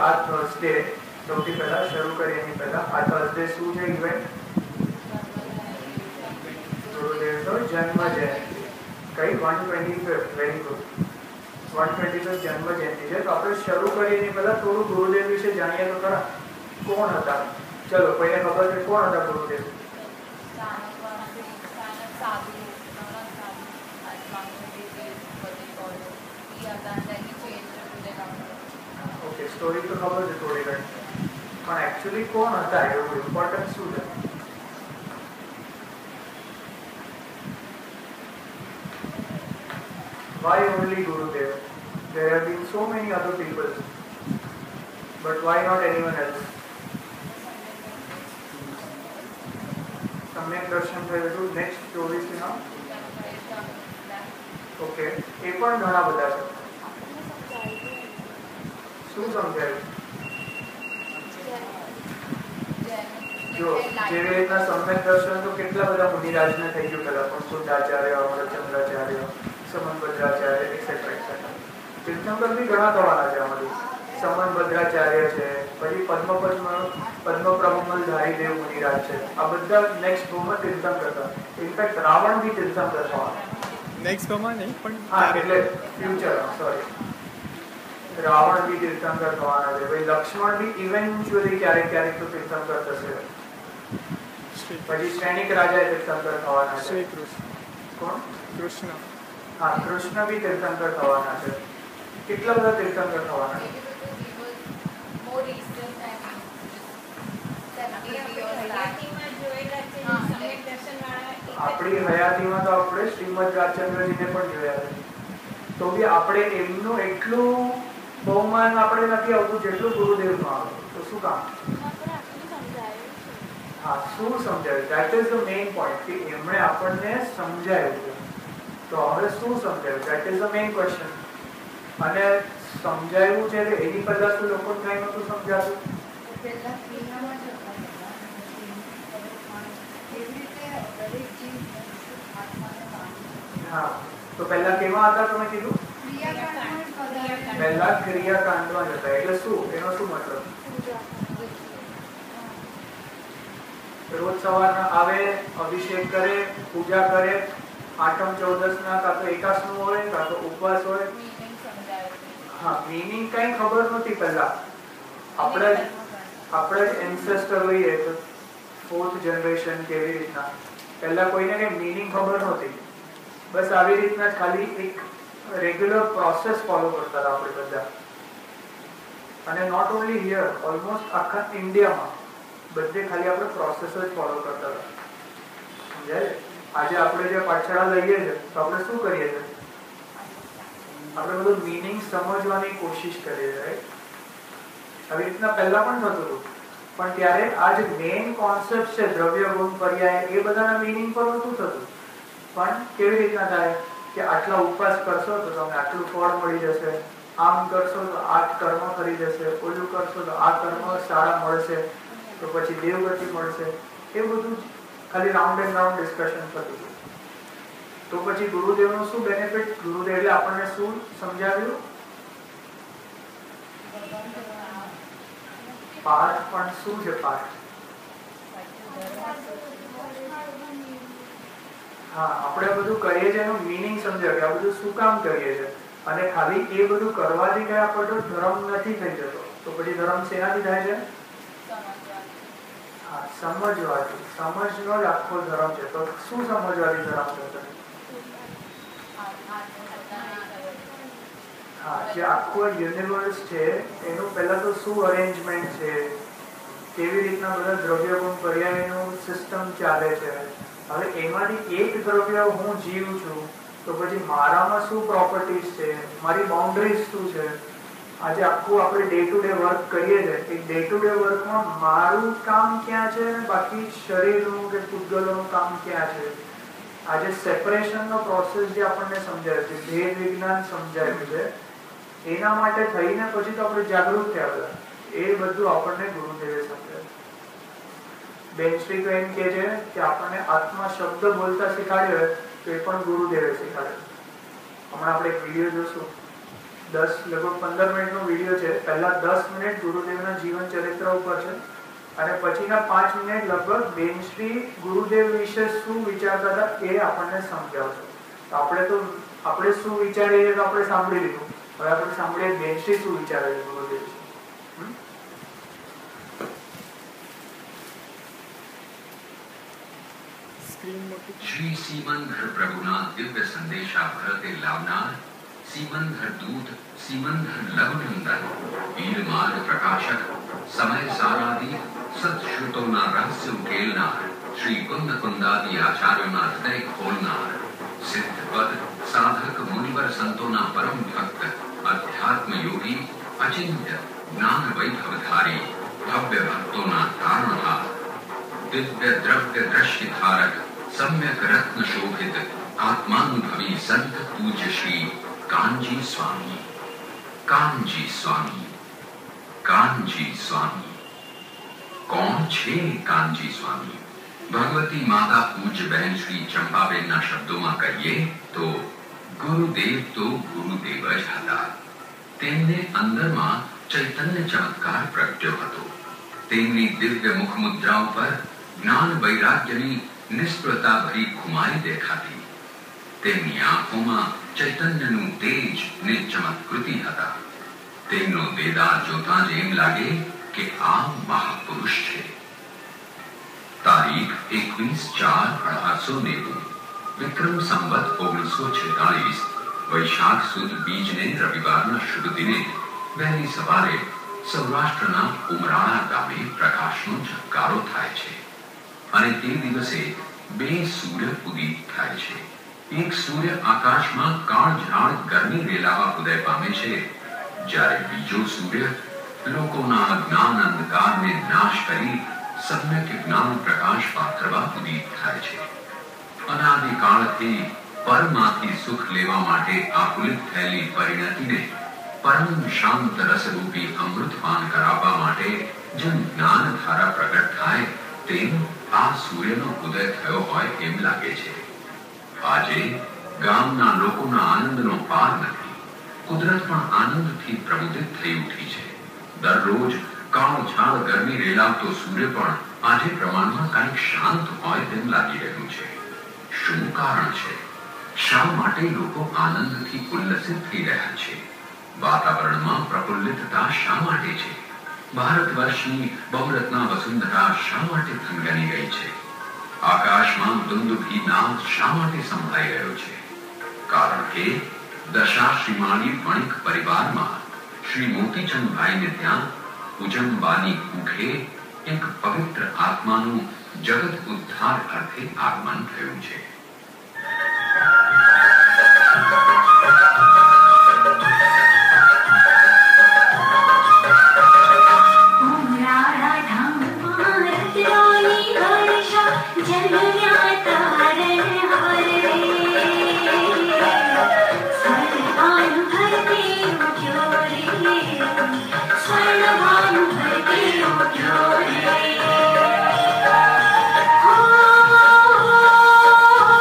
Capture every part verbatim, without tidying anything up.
આ થર્સડે સૌથી પહેલા શરૂ કરીએ એની પહેલા આ થર્સડે શું છે ઇવેન્ટ? ગુરુદેવનો જન્મ જયંતિ. કઈ? One twenty fifth. Very good. One twenty fifth જન્મ જયંતિ છે. તો આપણે શરૂ કરીએ એની પહેલા થોડું ગુરુદેવ વિશે જાણીએ તો ખરા. કોણ હતા? ચલો, કોઈને ખબર છે કોણ હતા ગુરુદેવ? ઓકે, સ્ટોરી તો ખબર છે થોડી ઘણી, પણ એકચ્યુઅલી કોણ હતા એવું ઇમ્પોર્ટન્ટ શું છે? Why only Gurudev? There have been so many other people, but why not anyone else? सम्यक दर्शन થયું. નેક્સ્ટ સ્ટોરી છે ના? ઓકે, એ પણ ઘણા બધા છે. શું સમજાયું? જો જેવી રીતના સમ્યક દર્શન તો કેટલા બધા મુનિરાજને થઈ ગયું પેલા, પણ શુદ્ધાચાર્ય, અમરચંદ્રાચાર્ય, સમનભદ્રાચાર્ય એક્સેટ્રા એક્સેટ્રા. તીર્થંકર બી ઘણા થવાના છે આમાંથી. સમનભદ્રાચાર્ય છે, પછી પદ્મપદ્મ પદ્મપ્રભુમલધારી દેવ મુનિરાજ છે. આ બધા નેક્સ્ટ ભૂમાં તીર્થંકર હતા. ઇનફેક્ટ રાવણ બી તીર્થંકર થવાના. નેક્સ્ટ ભૂમાં નહીં પણ હા, એટલે ફ્યુચર. સોરી, રાવણ બી તીર્થંકર થવાના છે. ભાઈ લક્ષ્મણ બી ઇવેન્ચ્યુઅલી ક્યારેક ક્યારેક તો તીર્થંકર થશે. પછી સૈનિક રાજા તીર્થંકર થવાના છે. શ્રી કૃષ્ણ. કોણ? કૃષ્ણ. હા, કૃષ્ણ બી તીર્થંકર થવાના છે. કેટલા બધા તીર્થંકર થવાના છે? આપણી હયાતીમાં તો આપણે શ્રીમદ રાજચંદ્રજીને પણ જોયા છે. તો બી આપણે એમનું એટલું બહુમાન આપણે નથી આવતું જેટલું ગુરુદેવનું આવે. તો શું કામ? હા, શું સમજાવ્યું? That is the main point કે એમણે આપણને સમજાવ્યું છે. તો હવે શું સમજાવ્યું? That is the main question. અને સમજાવ્યું છે કે એની પહેલા શું લોકોને કઈ નતું સમજાતું? હા, તો પહેલા કેવા હતા તમે કીધું? પહેલા ક્રિયાકાંડમાં જતા. એટલે શું? એનો શું મતલબ? રોજ સવારના આવે, અભિષેક કરે, પૂજા કરે, આઠમ ચૌદસ ના કાં તો એકાસ નું હોય કાં તો ઉપવાસ હોય. હા, મીનિંગ કઈ ખબર નહોતી પહેલા. આપણે આપણે જ એન્સેસ્ટર હોઈએ તો ફોર્થ જનરેશન કેવી રીતના પહેલા કોઈને કઈ મીનિંગ ખબર નહોતી. બસ આવી રીતના ખાલી એક રેગ્યુલર પ્રોસેસ ફોલો કરતા હતા આપણે બધા. અને નોટ ઓનલી હિયર, ઓલમોસ્ટ આખા ઇન્ડિયામાં બધે ખાલી આપણે પ્રોસેસ જ ફોલો કરતા હતા. સમજાય? આજે આપણે જે પાઠશાળા લઈએ છીએ તો આપણે શું કરીએ છીએ? આપણે બધું મીનિંગ સમજવાની કોશિશ કરીએ છીએ. આવી રીતના પહેલા પણ થતું હતું, પણ ત્યારે આ જે મેઇન કોન્સેપ્ટ છે દ્રવ્ય ગુણ પર્યાય, એ બધાના મીનિંગ પર નહોતું થતું. પણ કેવી રીતના થાય કે આટલા ઉપવાસ કરશો તો તમને આટલું ફળ મળી જશે, આમ કરશો તો આ કર્મ કરી જશે, ઓલું કરશો તો આ કર્મ સારા મળશે, તો પછી દેવગતિ મળશે. એ બધું ખાલી રાઉન્ડ એન્ડ રાઉન્ડ ડિસ્કશન થતું હતું. તો પછી ગુરુદેવનું શું બેનિફિટ? ગુરુદેવે આપણને શું સમજાવ્યું? પાઠ. પણ શું છે પાઠ? હા, આપણે બધું કરીએ છીએ એનું મીનિંગ સમજાવ્યું કે આ બધું શું કામ કરીએ છીએ. અને ખાલી એ બધું કરવાથી કઈ આપણો ધર્મ નથી થઈ જતો. તો પછી ધર્મ શેનાથી થાય છે? હા, સમજવાથી. સમજનો જ આખો ધર્મ છે. તો શું સમજવાથી ધર્મ થશે? હા, જે આખો યુનિવર્સ છે એનું પહેલા તો શું અરેન્જમેન્ટ છે, કેવી રીતના બધા દ્રવ્ય ગુણ પર્યાયનું સિસ્ટમ ચાલે છે. હવે એમાંથી એક દ્રવ્ય હું જીવ છું, તો પછી મારામાં શું પ્રોપર્ટીઝ છે, મારી બાઉન્ડ્રીઝ શું છે. આજે આખું આપણે ડે ટુ ડે વર્ક કરીએ છીએ, એ ડે ટુ ડે વર્કમાં મારું કામ ક્યાં છે, બાકી શરીરનું કે પૂતગલોનું કામ ક્યાં છે. આજે સેપરેશનનો પ્રોસેસ જે આપણને સમજાય છે, ભેદ વિજ્ઞાન સમજાયું છે, એના માટે થઈને પછી તો આપણે જાગૃત થયા હતા. એ બધું આપણને ગુરુદેવે સમજાવ્યું. બેનશ્રી તો એમ કહે છે કે આપણને આત્મા શબ્દ બોલતા શીખાડ્યો હોય તો એ પણ ગુરુદેવે શીખાડ્યો. હમણાં આપણે એક વિડીયો જોશું દસ લગભગ પંદર મિનિટનો વિડીયો છે. પહેલા દસ મિનિટ ગુરુદેવના જીવન ચરિત્ર ઉપર છે અને પછીના પાંચ મિનિટ લગભગ બેનશ્રી ગુરુદેવ વિશે શું વિચારતા હતા એ આપણને સમજાવશે. તો આપણે તો આપણે શું વિચારીએ તો આપણે સાંભળી લીધું. હવે આપણે સાંભળીએ બેનશ્રી શું વિચારે છે ગુરુદેવ વિશે. श्री सीमंधर प्रभुना दिव्य संदेशा भरते लावनार सीमंधर दूत सीमंधर लघुनंदन वीर मार्ग प्रकाशक समय सारादि सत्श्रुतोना रहस्य उकेलनार श्री कुंद कुंदादि आचार्योना हृदय खोलनार सिद्ध पद साधक मुनिवर संतोना परम भक्त अध्यात्म योगी अचिंत्य ज्ञान वैभवधारी भव्य भक्तोना तारणहार दिव्य द्रव्य दृश्य धारक सम्यक रत्न शोभित आत्मानुभवी संत पूज्य श्री कांजी स्वामी कांजी स्वामी कांजी स्वामी कौन छे कांजी स्वामी? भगवती माता पूज्य बहन श्री चंपाबेन ना शब्दों में कहिए तो गुरुदेव तो गुरुदेव ज हता. तेमने अंदરમાં ચૈતન્ય ચમત્કાર પ્રગટ્યો હતો. તેમની દિવ્ય મુખ મુદ્રાઓ પર જ્ઞાન વૈરાગ્યની નિષ્ફળતા ભરી ખુમારી દેખાતી. તેમની આંખોમાં ચૈતન્યનું તેજ ને ચમત્કૃતિ હતા. તેમનો દેદાર જોતા જ એમ લાગે કે આ મહાપુરુષ છે. તારીખ એકવીસ ચાર અઢારસો નેવું વિક્રમ સંવત ઓગણીસો છેતાલીસ વૈશાખ સુદ બીજને રવિવારના શુભ દિને વહેલી સવારે સૌરાષ્ટ્રના ઉમરાળા ગામે પ્રકાશનો ઝબકારો થાય છે અને તે દિવસે બે સૂર્ય ઉદિત થાય છે. એક સૂર્ય આકાશમાં કાળઝાળ ગરમી રેલાવા ઉદય પામે છે, જ્યારે બીજો સૂર્ય લોકોના જ્ઞાન અંધકારને નાશ કરી સમ્યક જ્ઞાન પ્રકાશ પાથરવા ઉદિત થાય છે. અનાદિકાળથી પરમાંથી સુખ લેવા માટે આકુલિત થયેલી પરિણતિને પરમ શાંત રસરૂપી અમૃતપાન કરાવવા માટે જેમ જ્ઞાન ધારા પ્રગટ થાય તેમ આ સૂર્યનો ઉદય થયો હોય એમ લાગે છે. આજે ગામના લોકોના આનંદનો પાર નથી. કુદરત પણ આનંદથી પ્રબુદ્ધિત થઈ ઉઠી છે. દરરોજ કાળઝાળ ગરમી રેલાવતો સૂર્ય પણ આજે પ્રમાણમાં કંઈક શાંત હોય તેમ લાગી રહ્યું છે. શું કારણ છે? શા માટે લોકો આનંદથી ઉલ્લસિત થઈ રહ્યા છે? વાતાવરણમાં પ્રફુલ્લિતતા શા માટે છે? ભારત વર્ષની બહુરત્ના વસુંધરા શા માટે થનગની ગઈ છે? આકાશમાં દુંદુભી નાદ શા માટે સંભળાઈ રહ્યો છે? કારણ કે દશાશ્રીમાળી વણિક પરિવારમાં શ્રી મોતીચંદભાઈને ત્યાં ઉજમવાની કુખે એક પવિત્ર આત્માનું જગત ઉદ્ધાર અર્થે આગમન થયું છે. Oh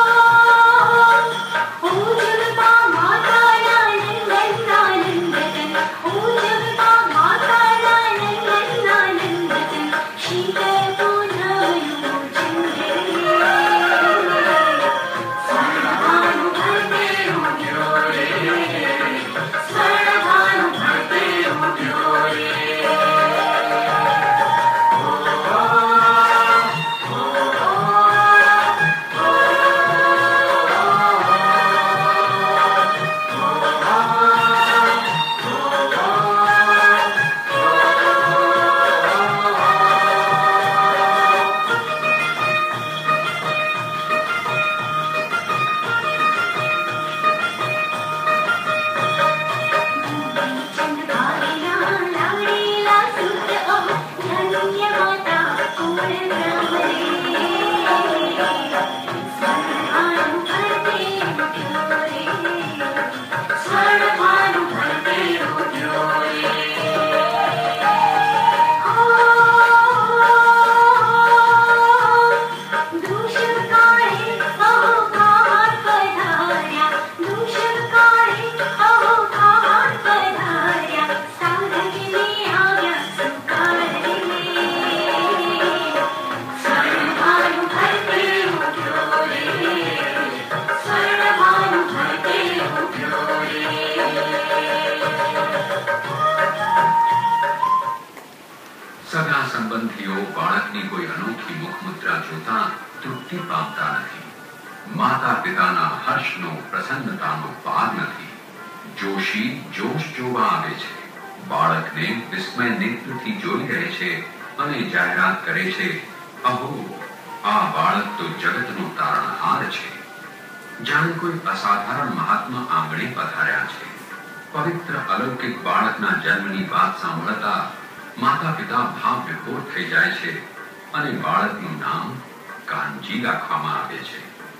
વ્યક્તિઓ બાળકની કોઈ અનોખી મુખમુદ્રા જોતા તૃપ્તિ પામતા નથી. માતા પિતાના હર્ષનો પ્રસન્નતાનો પાર નથી. જોશી જોશ જોવા આવે છે, બાળકને વિસ્મય નેત્રથી જોઈ રહે છે અને જાહેરાત કરે છે, અહો, આ બાળક તો જગતનો તારણહાર છે. જાણે કોઈ અસાધારણ મહાત્મા આંગણે પધાર્યા છે. પવિત્ર અલૌકિક બાળકના જન્મની વાત સાંભળતા માતા પિતા ભાવ વિભોર થઈ જાય છે અને બાળકનું નામ કાનજી રાખવામાં આવે છે.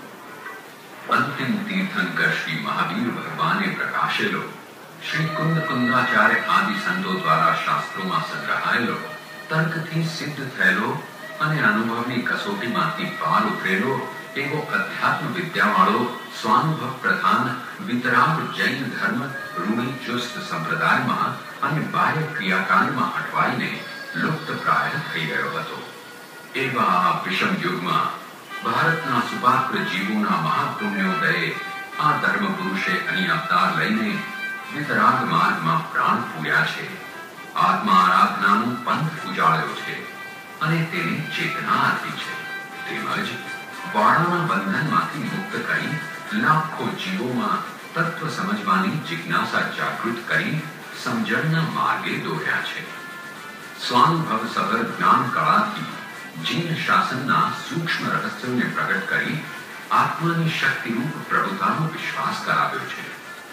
અંતિમ તીર્થંકર શ્રી મહાવીર ભગવાને પ્રકાશેલો શ્રી કુંદ કુંદાચાર્ય આદિ સંતો દ્વારા શાસ્ત્રોમાં સંગ્રહાયેલો, તર્કથી સિદ્ધ થયેલો અને અનુભવની કસોટીમાંથી પાર ઉતરેલો એવો અધ્યાત્મ વિદ્યાવાળો સ્વાનુભવ પ્રધાન વિતરાગ જૈન ધર્મ રૂઢિ ચુસ્ત સંપ્રદાયમાં અને બાહ્ય ક્રિયાકાંડમાં અટવાઈને લુપ્તપ્રાય થઈ ગયો હતો. એવા આ વિષમ યુગમાં ભારતના સુપાત્ર જીવોના મહાપુણ્યોદયે આ ધર્મ પુરુષે અહીં અવતાર લઈને વિતરાગ માર્ગમાં પ્રાણ પૂર્યા છે. આત્મા આરાધનાનો પંથ ઉજાળ્યો છે અને તેની ચેતના આપી છે. તેમજ વાળાના બંધનમાંથી મુક્ત કરી લાખો જીવોમાં તત્વ સમજવાની જિજ્ઞાસા જાગૃત કરી સમજણના માર્ગે દોર્યા છે. સ્વાનુભવ સભર જ્ઞાન કળાથી જીન શાસનના સૂક્ષ્મ રહસ્યોને પ્રગટ કરી આત્માની શક્તિરૂપ પ્રભુતાનો વિશ્વાસ કરાવ્યો છે.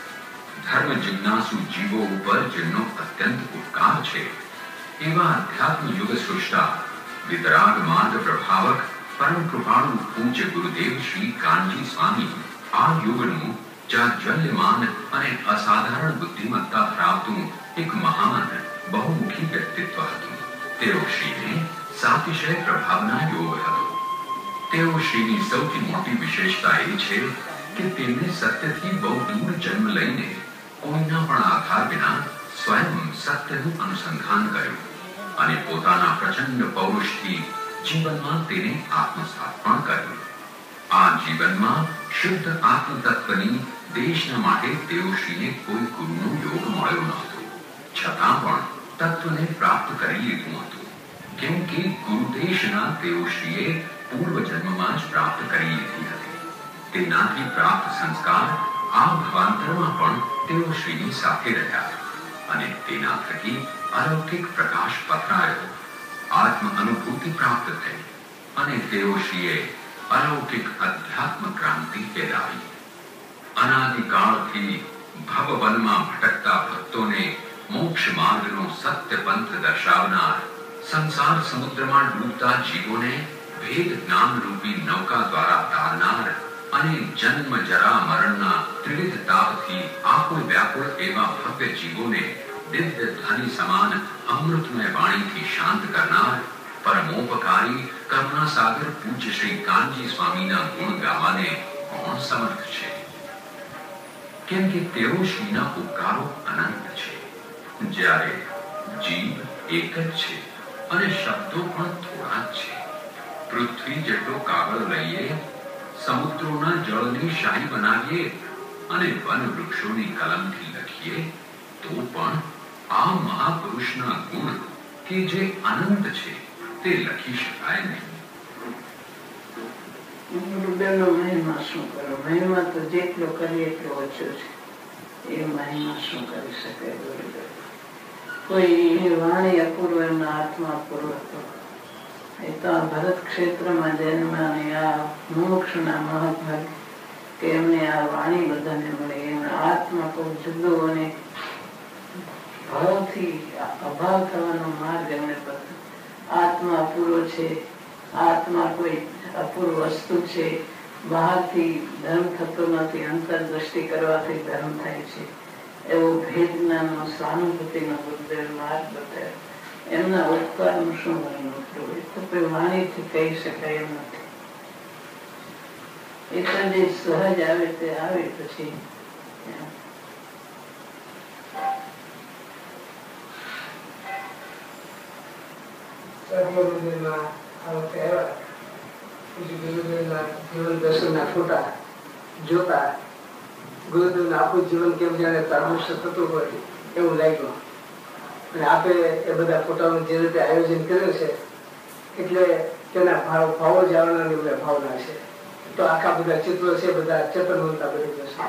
ધર્મ જિજ્ઞાસુ જીવો ઉપર જેમનો અત્યંત ઉપકાર છે એવા અધ્યાત્મ યુગ સૃષ્ટા વિતરાગ માર્ગ પ્રભાવક પરમ કૃપાળુ પૂજ્ય ગુરુદેવ શ્રી કાનજી સ્વામી આ યુગનું જાજ્વલ્યમાન અને અસાધારણ બુદ્ધિમત્તા ધરાવતું એક મહાન બહુમુખી વ્યક્તિત્વ હતું. તેઓ શ્રીને સાતિશય પ્રભાવના યોગ હતો. તેઓ શ્રીની સૌથી મોટી વિશેષતા એ છે કે તેમને સત્યથી બહુ દૂર જન્મ લઈને કોઈના પણ આધાર વિના સ્વયં સત્યનું અનુસંધાન કર્યું અને પોતાના પ્રચંડ પૌરુષથી જીવનમાં તેને આત્મસાત પણ કર્યું. આ જીવનમાં શુદ્ધ આત્મ તત્વની દેશના માટે તેઓ શ્રીને કોઈ ગુરુનો યોગ મળ્યો નહોતો, છતાં પણ તત્વને પ્રાપ્ત કરી લીધું હતું. કેમ કે ગુરુદેશના તેઓ શ્રીએ પૂર્વ જન્મમાં જ પ્રાપ્ત કરી લીધી હતી. તેનાથી પ્રાપ્ત સંસ્કાર આ ભવાંતરમાં પણ તેઓ શ્રીની સાથે રહ્યા અને તેના થકી અલૌકિક પ્રકાશ પથરાયો, આત્મ અનુભૂતિ પ્રાપ્ત થઈ અને તેઓ શ્રીએ અલૌકિક અધ્યાત્મ ક્રાંતિ ફેલાવી. અનાદિકાળથી ભવવનમાં ભટકતા ભક્તોને મોક્ષ માર્ગનો સત્ય પંથ દર્શાવનાર, સંસાર સમુદ્રમાં ડૂબતા જીવોને ભેદ જ્ઞાન રૂપી નૌકા દ્વારા તારનાર અને જન્મ જરા મરણના ત્રિવિધ તાપથી આકુળ વ્યાકુળ એવા ભવ્ય જીવોને દિવ્ય ધ્વનિ સમાન અમૃતમય વાણીથી શાંત કરનાર પરમોપકારી કરુણા સાગર પૂજ્ય શ્રી કાનજી સ્વામીના ગુણ ગાવાને કોણ સમર્થ છે? કેમ કે તેઓ શ્રીના ઉપકારો અનંત છે. જ્યારે જીવ એક જ છે અને શબ્દો પણ થોડા જ છે. પૃથ્વી જેટલો કાગળ લઈએ, સમુદ્રોના જળની શાહી બનાવીએ અને વન વૃક્ષોની કલમથી લખીએ તો પણ આ મહાપુરુષના ગુણ કે જે અનંત છે તે લખી શકાય નહીં. ગુરુદેવનો મહિમા શું કરો? મહિમા તો જેટલો કરીએ એટલો ઓછો છે. એ મહિમા શું કરી શકે ગુરુદેવ? કોઈ વાણી અપૂર્વ, એમના આત્મા અપૂર્વ હતો. એ તો આ ભરત ક્ષેત્રમાં જન્મ અને આ મોક્ષના મહાભાગ કે એમને આ વાણી બધાને મળે. એમના આત્મા કોઈ જુદો અને ભાવથી અભાવ થવાનો માર્ગ એમને પકડ્યો. આત્મા અપૂર્વ છે, આત્મા કોઈ અપૂર્વ વસ્તુ છે, બહારથી ધર્મ થતો નથી, અંતરદ્રષ્ટિ કરવાથી ધર્મ થાય છે. એવો ભેદનાનો સહાનુભૂતિનો ગુરુદેવ માર્ગ બતાવ્યો. એમના ઉપકારનું શું વર્ણન કરવું? એ તો કોઈ વાણીથી કહી શકાય એમ નથી. એ તો જે સહજ આવે તે આવે. પછી જીવન દર્શનના ફોટા જોતા ગુરુદેવનું આખું જીવન કેમ જાણે તારુષ્ય થતું હોય એવું લાગ્યું. અને આપે એ બધા ફોટાનું જે રીતે આયોજન કર્યું છે એટલે તેના ભાવ ભાવો જાણવાની બધા ભાવના છે. તો આખા બધા ચિત્રો છે બધા ચેતનવંતા બની જશે.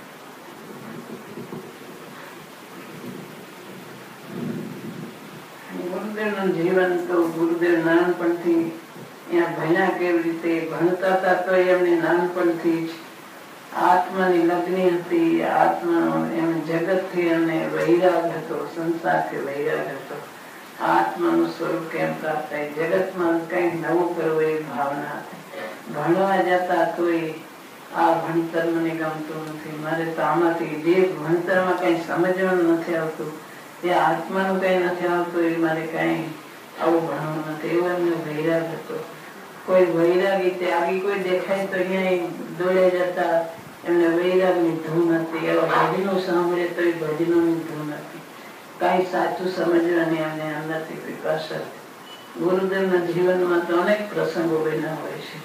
ગુરુદેવનું જીવન તો ગુરુદેવ નાનપણથી અહીંયા ભણ્યા કેવી રીતે ભણતા હતા તો એમને નાનપણથી જ આત્માની લગ્ની હતી. આત્માનો એમ જગતથી એમને વૈરાગ હતો, સંસારથી વૈરાગ હતો. આત્માનું સ્વરૂપ કેમ પ્રાપ્ત થાય, જગતમાં કઈ નવું કરવું એ ભાવના હતી. ભણવા જતા તો આ ભણતર મને ગમતું નથી, મારે તો આમાંથી જે ભણતરમાં કઈ સમજવાનું નથી આવતું, જે આત્માનું કઈ નથી આવતું, એ મારે કઈ આવું ભણવું નથી, એવો એમને વૈરાગ હતો. કોઈ વૈરાગી ત્યાગી કોઈ દેખાય તો અહીંયા દોડે જતા, એમને વૈરાગની ધૂન હતી. એવા ભજનો સાંભળે તો એ ભજનોની ધૂન હતી. કઈ સાચું સમજવાની એમને અંદરથી વિકાસ હતી. ગુરુદેવના જીવનમાં તો અનેક પ્રસંગો બન્યા હોય છે.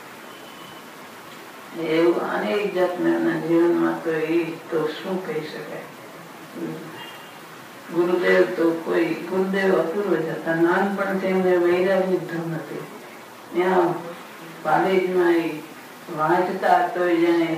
એવું અનેક જાતના જીવનમાં તો એ તો શું કહી શકાય. ગુરુદેવ તો કોઈ ગુરુદેવ અપૂર્વ જ હતા. નાનપણથી એમને વૈરાગની ધૂન હતી. ત્યાં પાલેજમાં વાંચતા તો જેને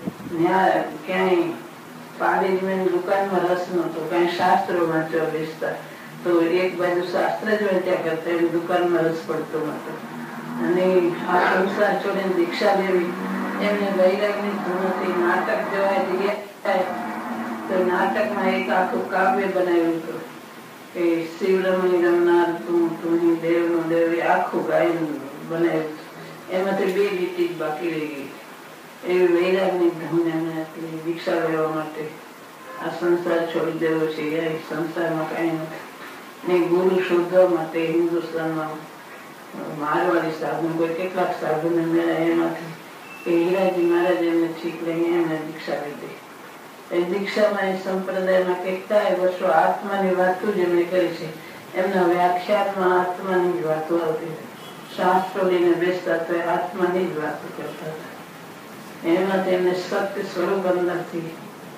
ક્યાંય પાલેજમાં દુકાનમાં રસ નતો, કઈ શાસ્ત્રો વાંચવા બેસતા તો એક બાજુ શાસ્ત્ર જ વાંચ્યા કરતા, એની દુકાનમાં રસ પડતો નતો. અને આ સંસાર છોડીને દીક્ષા લેવી એમને વૈરાગની ધૂન હતી. નાટક જોવા તો નાટકમાં એક આખું કાવ્ય બનાવ્યું હતું કે શિવરમણી રમનાર તું તું દેવ નું દેવ, આખું ગાયન બનાવ્યું. એમાંથી બે લીટી બાકી રહી ગઈ. એવી વૈરાગની ધૂન એમને હતી. દીક્ષા લેવા માટે આ સંસાર છોડી દેવો છે, એ સંસારમાં કઈ નથી. ને ગુરુ શોધવા માટે હિન્દુસ્તાનમાં મારવાડી સાધુ કોઈ કેટલાક સાધુને મળ્યા. એમાંથી હીરાજી મહારાજ એમને ઠીક લઈને એમને દીક્ષા લીધી. એ દીક્ષામાં એ સંપ્રદાયમાં કેટલાય વર્ષો આત્માની વાતો જેમણે કરી છે. એમના વ્યાખ્યાનમાં આત્માની જ વાતો આવતી. શાસ્ત્રો લઈને બેસતા તો આત્માની જ વાતો કરતા હતા. એમાં તેમને સત્ય સ્વરૂપ અંદરથી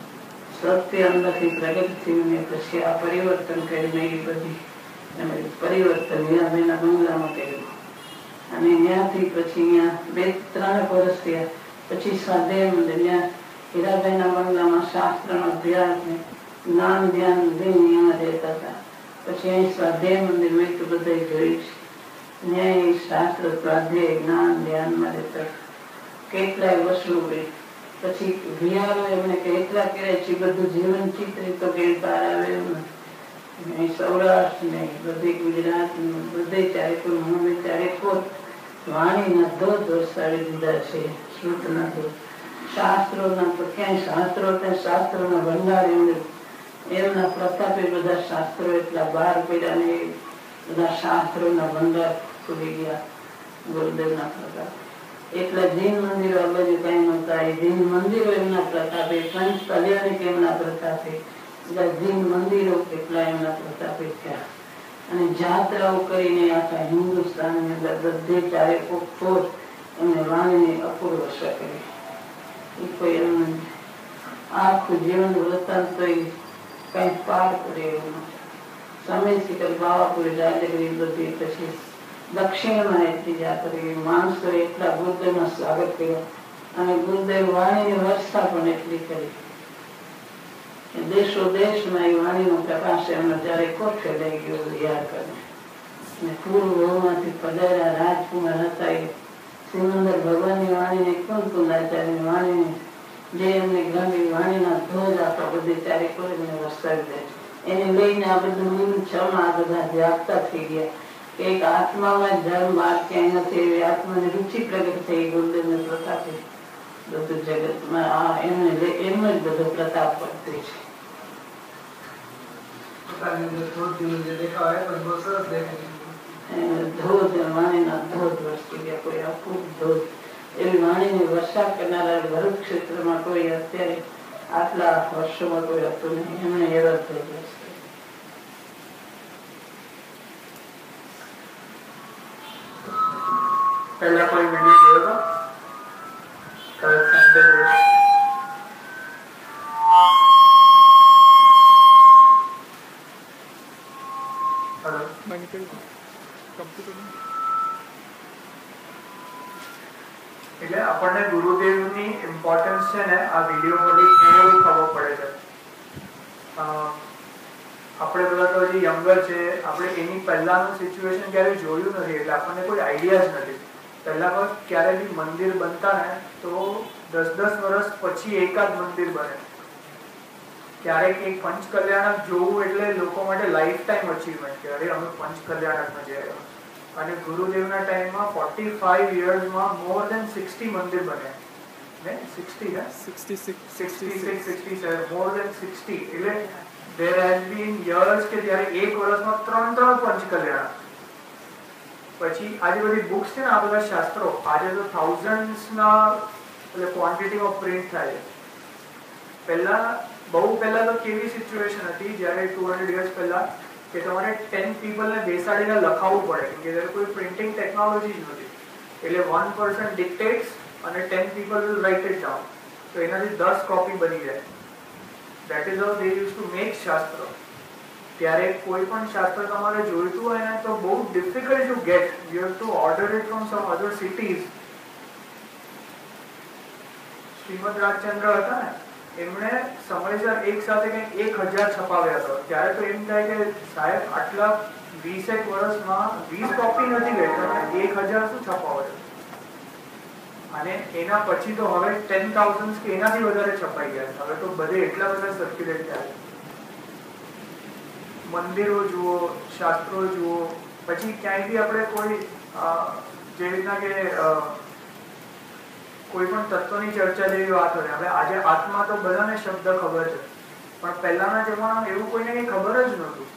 સત્ય અંદરથી પ્રગટ થયું. પછી આ પરિવર્તન કરીને એ બધી પરિવર્તન હીરાભાઈના બંગલામાં કર્યું. અને ત્યાંથી પછી અહીંયા બે ત્રણ વર્ષ થયા. પછી સ્વાધ્યાય મંદિર ત્યાં હીરાભાઈના બંગલામાં શાસ્ત્રનો અભ્યાસ ને જ્ઞાન ધ્યાન લઈને એમાં રહેતા હતા. પછી અહીં સ્વાધ્યાય મંદિર મેં તો બધા જોયું છે. ત્યાં શાસ્ત્ર સ્વાધ્યાય જ્ઞાન ધ્યાનમાં રહેતા કેટલાય વર્ષો. પછી વિહારો એમને કેટલા કર્યા છે, બધું જીવન ચિત્રિત તો કઈ બહાર આવે એવું નથી. સૌરાષ્ટ્ર ને બધી ગુજરાત બધે ચારે કોઈ મમ્મી ચારે કોઈ વાણીના ધોધ વરસાવી દીધા છે. શ્રુતના ધોધ શાસ્ત્રોના તો ક્યાંય શાસ્ત્રો ત્યાં શાસ્ત્રોના ભંડાર એમને એમના પ્રતાપે બધા શાસ્ત્રો એટલા બહાર પડ્યા ને બધા શાસ્ત્રોના ભંડાર ખુલી ગયા ગુરુદેવના પ્રતાપ. એટલા જૈન મંદિરો આ બાજુ કઈ નહોતા. એ જૈન મંદિરો એમના પ્રતાપે, પંચ કલ્યાણિક એમના પ્રતાપે, બધા જૈન મંદિરો કેટલા એમના પ્રતાપે થયા. અને જાત્રાઓ કરીને આખા હિન્દુસ્તાનની અંદર બધે ચારે કોર એમને વાણીની અપૂર્વ અસર કરી. એ કોઈ એમનું આખું જીવન વૃત્તાંત તો કઈ પાર કરે એવું નથી. સમય શિખર બાવાપુરી રાજગીરી બધી પછી દક્ષિણમાં એટલી જાત્રા માણસો એટલા ગુરુદેવનું સ્વાગત કર્યું. અને ગુરુદેવ વાણીની વર્ષા પણ એટલી કરી. દેશો દેશમાં એ વાણીનો પ્રકાશ એમનો જયારે કોઠે લઈ ગયો યાદ કરે. પૂર્વમાંથી પધાર્યા રાજકુમાર હતા એ સિમંદર ભગવાનની વાણીને કુંદ કુંદાચાર્યની વાણીને જે એમને ગમી વાણીના ધોધ આપવા બધે ચારે કોઈને વસાવી દે. એને લઈને આ બધું નીમ છમાં આ બધા વ્યાપતા થઈ ગયા. એક આત્મામાં ધર્મ બાદ ક્યાંય નથી. એવી આત્માની રુચિ પ્રગટ થઈ ગુરુદેવને પ્રતાપે બધું જગતમાં આ એમને એમનો જ બધો પ્રતાપ પડતી છે. ધોધ વાણીના ધોધ વરસી ગયા. કોઈ અપૂર્વ ધોધ એવી વાણીની વર્ષા કરનારા ભરૂચ ક્ષેત્રમાં કોઈ અત્યારે આટલા વર્ષોમાં કોઈ હતું નહીં. એમને એવા ધોધ વરસે. પહેલા કોઈ વિડીયો જોયો હતો? આપણને ગુરુદેવની ઇમ્પોર્ટન્સ છે ને આ વિડીયો પરથી થોડું ખબર પડે છે. આપણે બધા તો હજી યંગર છે, આપણે એની પહેલાનું સિચ્યુએશન ક્યારેય જોયું નથી એટલે આપણને કોઈ આઈડિયા જ નથી. પહેલા પર ક્યારે બી મંદિર બનતા ને તો દસ દસ વર્ષ પછી એકાદ મંદિર બને. ક્યારેક એક પંચકલ્યાણક જોવું એટલે લોકો માટે લાઈફ ટાઈમ અચીવમેન્ટ કે અરે અમે પંચકલ્યાણકમાં જઈ આવ્યા. અને ગુરુદેવના ટાઈમમાં ફોર્ટી ફાઈવ યર્સમાં મોર દેન સિક્સટી મંદિર બન્યા. ને સિક્સટી ને sixty six sixty six sixty seven more than sixty. એટલે there has been years કે જ્યારે એક વર્ષમાં ત્રણ ત્રણ પંચકલ્યાણ. પછી આજે બધી બુક્સ છે ને આ બધા શાસ્ત્રો આજે તો થાઉઝન્ડ્સ ના એટલે ક્વોન્ટિટીમાં પ્રિન્ટ થાય છે. પહેલા બહુ પહેલા તો કેવી સિચ્યુએશન હતી જ્યારે ટુ હંડ્રેડ યર્સ પહેલા કે તમારે ટેન પીપલને બેસાડીને લખાવવું પડે કે જ્યારે કોઈ પ્રિન્ટિંગ ટેકનોલોજી જ નથી. એટલે વન પર્સન ડિક્ટેટ્સ અને ten people will write it down. તો એનાથી દસ કોપી બની જાય. That is how they used to make શાસ્ત્ર. ત્યારે કોઈ પણ શાસ્ત્ર તમારે જોઈતું હોય ને તો બહુ difficult to get. You have to order it from some other cities. શ્રીમદ રાજચંદ્ર હતા ને એમણે સમયસર એક સાથે કંઈક એક હજાર છપાવ્યા હતો. ત્યારે તો એમ થાય કે સાહેબ આટલા વીસેક વર્ષમાં વીસ કોપી નથી ગઈ તમે એક હજાર શું છપાવો છો. અને એના પછી તો હવે ટેન થાઉઝન્ડ કે એનાથી વધારે છપાઈ ગયા. હવે તો બધે એટલા બધા સર્ક્યુલેટ થાય. મંદિરો જુઓ, શાસ્ત્રો જુઓ, પછી ક્યાંય બી આપણે કોઈ જે રીતના કે કોઈ પણ તત્વની ચર્ચા જેવી વાત હોય. હવે આજે આત્મા તો બધાને શબ્દ ખબર છે પણ પહેલાના જમાનામાં એવું કોઈને કઈ ખબર જ નહોતું.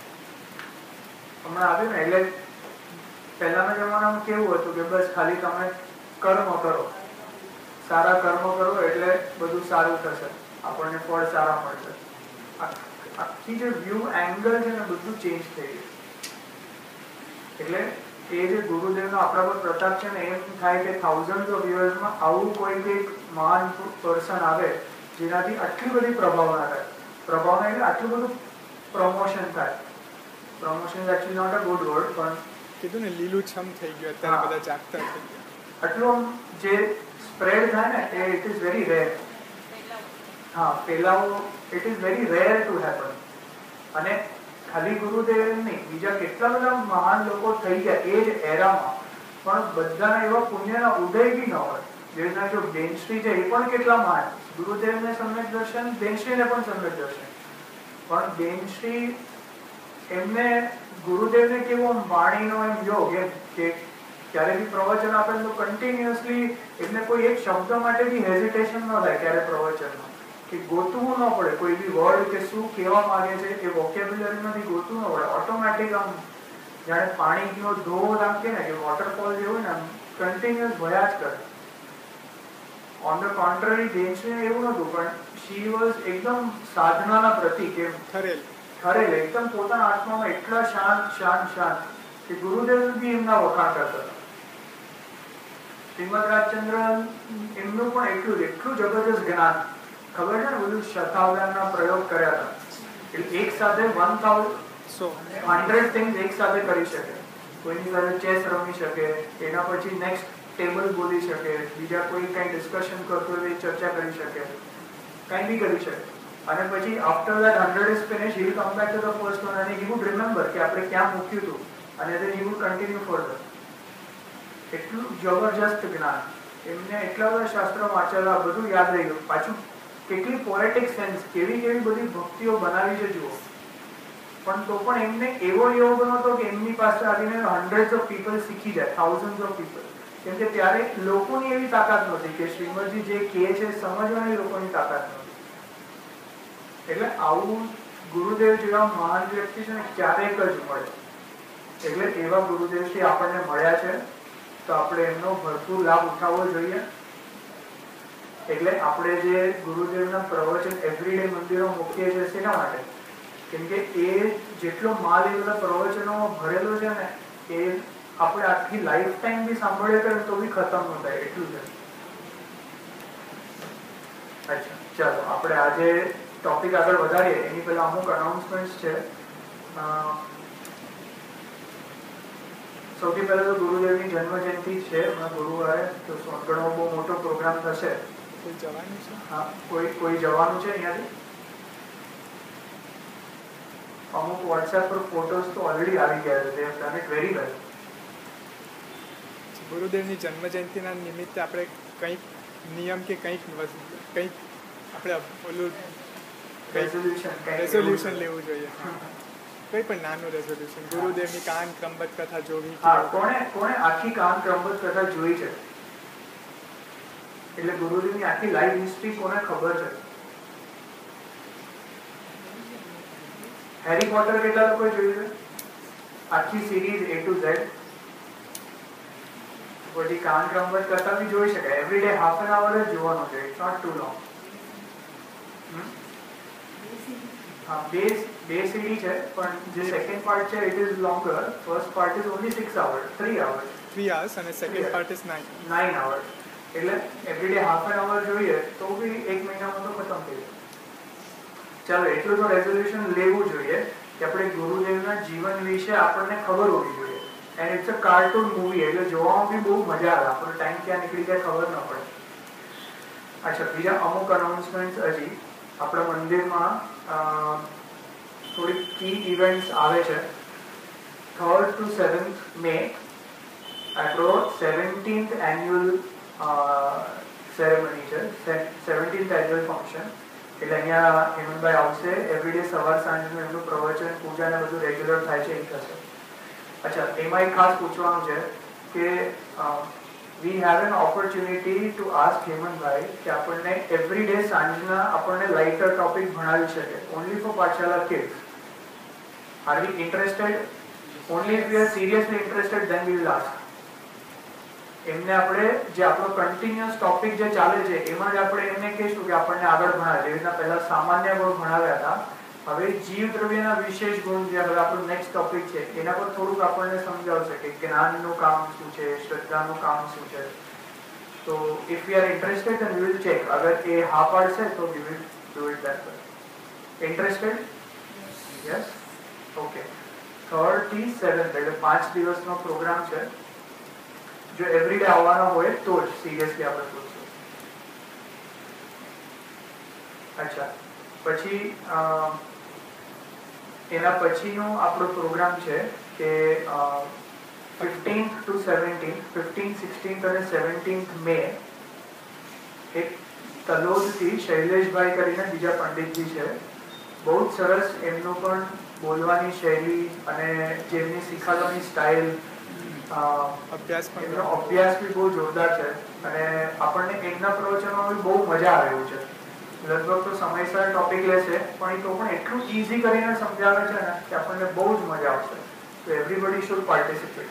હમણાં આવ્યું ને એટલે પહેલાના જમાનામાં કેવું હતું કે બસ ખાલી તમે કર્મ કરો, સારા કર્મ કરો એટલે બધું સારું થશે, આપણને ફળ સારા મળશે. આખી જે વ્યૂ એંગલ છે ને બધું ચેન્જ થઈ ગયું. એટલે એ જે ગુરુદેવનો આપણા પર પ્રતાપ છે ને એમ થાય કે થાઉઝન્ડ ઓફ યર્સમાં આવું કોઈ એક મહાન પર્સન આવે જેનાથી આટલી બધી પ્રભાવના થાય. પ્રભાવના એટલે આટલું બધું પ્રમોશન થાય. Promotion is actually not a good word પણ કીધું ને લીલુંછમ થઈ ગયું. અત્યારે બધા જાગતા થઈ ગયા. આટલું જે સ્પ્રેડ થાય ને એ ઇટ ઇઝ વેરી રેર. હા ફેલાવો it is very rare to happen. અને ખાલી ગુરુદેવ નહીં બીજા કેટલા બધા મહાન લોકો થઈ ગયા એ જ એરામાં પણ બધાના એવા પુણ્યના ઉદય બી ન હોય. જે રીતના જો બેનશ્રી છે એ પણ કેટલા મહાન. ગુરુદેવને સમ્યક દર્શન, બેનશ્રીને પણ સમ્યક દર્શન. પણ બેનશ્રી એમને ગુરુદેવને કેવો વાણીનો એમ યોગ એમ કે ક્યારે બી પ્રવચન આપે તો કન્ટિન્યુઅસલી એમને કોઈ એક શબ્દ માટે બી હેઝિટેશન ન થાય. ક્યારે પ્રવચનમાં કે ગોતવું ન પડે કોઈ બી વર્ડ કે શું કહેવા માંગે છે એ વોકેબ્યુલરીમાંથી ગોતવું ન પડે. ઓટોમેટિક આમ જાણે પાણીનો ધોધ આમ કે ને કે વોટરફોલ જે હોય ને આમ કન્ટિન્યુઅસ ભયા જ કરે. ઓન ધ કોન્ટ્રરી બેન્ચને એવું નહોતું પણ શી વોઝ એકદમ સાધનાના પ્રતિક એમ ઠરેલ ઠરેલ એકદમ પોતાના આત્મામાં એટલા શાંત શાંત શાંત કે ગુરુદેવ બી એમના વખાણ કરતા હતા. શ્રીમદ રાજચંદ્ર એમનું પણ એટલું એટલું જબરજસ્ત જ્ઞાન. ખબર છે ને બધું શતાવધાનના પ્રયોગ કર્યા હતા. એટલે એક સાથે વન થાઉઝન્ડ હંડ્રેડ થિંગ્સ એક સાથે કરી શકે. કોઈની સાથે ચેસ રમી શકે, એના પછી નેક્સ્ટ ટેબલ બોલી શકે, બીજા કોઈ કંઈ ડિસ્કશન કરતો હોય એ ચર્ચા કરી શકે, કંઈ બી કરી શકે. અને પછી after that hundred is finish he will come back to the first one અને હી વુડ રિમેમ્બર કે આપણે ક્યાં મૂક્યું હતું અને then he would continue further. એટલું જબરજસ્ત જ્ઞાન. એમને એટલા બધા શાસ્ત્રો વાંચેલા, બધું યાદ રહી ગયું. પાછું કેટલી પોએટિક સેન્સ, કેવી કેવી બધી ભક્તિઓ બનાવી છે જુઓ. પણ તો પણ એમને એવો યોગ નહોતો કે એમની પાસે આવીને હંડ્રેડ ઓફ પીપલ શીખી જાય, થાઉઝન્ડ ઓફ પીપલ. કેમ કે ત્યારે લોકોની એવી તાકાત નહોતી કે શ્રીમદજી જે કહે છે સમજવાની લોકોની તાકાત નહોતી. એટલે આવું ગુરુદેવ જેવા મહાન વ્યક્તિ છે ને ક્યારેક જ મળે. એટલે એવા ગુરુદેવથી આપણને મળ્યા છે તો આપણે એમનો ભરપૂર લાભ ઉઠાવવો જોઈએ. એટલે આપણે જે ગુરુદેવના પ્રવચન એવરીડે મંદિરો મૂકીએ છીએ શેના માટે? કેમ કે એ જેટલો માલ એ બધા પ્રવચનોમાં ભરેલો છે ને એ આપણે આખી લાઈફ ટાઈમ બી સાંભળીએ કરીએ તો બી ખતમ ન થાય એટલું છે. અચ્છા ચાલો આપણે આજે ટોપિક આગળ વધારીએ એની પહેલા અમુક અનાઉન્સમેન્ટ છે. સૌથી પહેલા તો ગુરુદેવની જન્મ જયંતિ છે, એમાં ગુરુ આવે તો સોનગઢમાં બહુ મોટો પ્રોગ્રામ થશે. કોઈ જવાનું છે? હા, કોઈ કોઈ જવાનું છે અહીંયાથી? અમુક વોટ્સએપ પર ફોટોઝ તો ઓલરેડી આવી ગયા છે. They have done it very well. ગુરુદેવની જન્મ જયંતિના નિમિત્તે આપણે કંઈક નિયમ કે કંઈક કંઈક આપણે ઓલું રેઝોલ્યુશન રેઝોલ્યુશન લેવું જોઈએ. કંઈ પણ નાનું રેઝોલ્યુશન. ગુરુદેવની કાન ક્રમબદ્ધ કથા જોવી. હા, કોણે કોણે આખી કાન ક્રમબદ્ધ કથા જોઈ છે? એટલે ગુરુદેવની આખી લાઈફ હિસ્ટ્રી કોને ખબર છે? હેરી પોટર કેટલા લોકોએ જોયું છે? આખી સિરીઝ એ ટુ ઝેડ. પછી કાન ક્રમબદ્ધ કથા બી જોઈ શકાય. Every day half an hour જ જોવાનું છે. It's not too long. હા, બે બે સીડી છે, પણ જે સેકન્ડ પાર્ટ છે it is longer. First part is only six hours, three hours. Three hours અને second part is nine nine hours. એટલે every day half an hour જોઈએ તો બી એક મહિનામાં તો ખતમ થઈ જાય. ચાલો, એટલું તો રેઝોલ્યુશન લેવું જોઈએ કે આપણે ગુરુદેવના જીવન વિશે આપણને ખબર હોવી જોઈએ. And it's a cartoon movie, એટલે જોવામાં બી બહુ મજા આવે. આપણો ટાઈમ ક્યાં નીકળી જાય ખબર ન પડે. અચ્છા, બીજા અમુક અનાઉન્સમેન્ટ હજી આપણા મંદિરમાં થોડીક કી ઇવેન્ટ્સ આવે છે. થર્ડ ટુ સેવન્થ મે આપણો સેવન્ટીન્થ એન્યુઅલ સેરેમની છે, સેવન્ટીન્થ એન્યુઅલ ફંક્શન. એટલે અહીંયા હેમંતભાઈ આવશે. એવરીડે સવાર સાંજનું એમનું પ્રવચન, પૂજા ને બધું રેગ્યુલર થાય છે, એ થશે. અચ્છા, એમાં એક ખાસ પૂછવાનું છે કે we have an opportunity to ask હેમંતભાઈ કે આપણને એવરીડે સાંજના આપણને લાઇટર ટોપિક ભણાવી શકે, ઓનલી ફોર પાઠશાલા kids. Are we interested? Only if we are seriously interested then we will ask. એમને આપણે જે આપણો કન્ટિન્યુઅસ ટોપિક જે ચાલે છે એમાં જ આપણે એમને કહીશું કે આપણને આગળ ભણાવે. જેવી રીતના પહેલા સામાન્ય ગુણ ભણાવ્યા હતા, હવે જીવ દ્રવ્યના વિશેષ ગુણ જે હવે આપણું નેક્સ્ટ ટોપિક છે એના પર થોડુંક આપણને સમજાવશે કે જ્ઞાનનું કામ શું છે, શ્રદ્ધાનું કામ શું છે. તો if we are interested then we will check. અગર એ હા પાડશે તો we will do it that way. Interested? Yes, okay. Third થી સેવન્થ એટલે પાંચ દિવસનો પ્રોગ્રામ છે. જો એવરીડે આવવાનો હોય તો જ સિરિયસલી આપણે પૂછશું. અચ્છા, પછી એના પછીનો આપણો પ્રોગ્રામ છે કે fifteenth to seventeenth fifteenth sixteenth અને સેવન્ટીન્થ મે એક તલોદથી શૈલેષભાઈ કરીને બીજા પંડિતજી છે. બહુ જ સરસ એમનું પણ બોલવાની શૈલી અને જેમની શીખવવાની સ્ટાઇલ, અભ્યાસ એમનો અભ્યાસ બી બહુ જોરદાર છે. અને આપણને એમના પ્રવચનમાં બી બહુ મજા આવે એવું છે. લગભગ તો સમયસર ટોપિક લેશે, પણ એ તો પણ એટલું ઇઝી કરીને સમજાવે છે ને કે આપણને બહુ જ મજા આવશે. તો એવરીબડી શુડ પાર્ટિસિપેટ.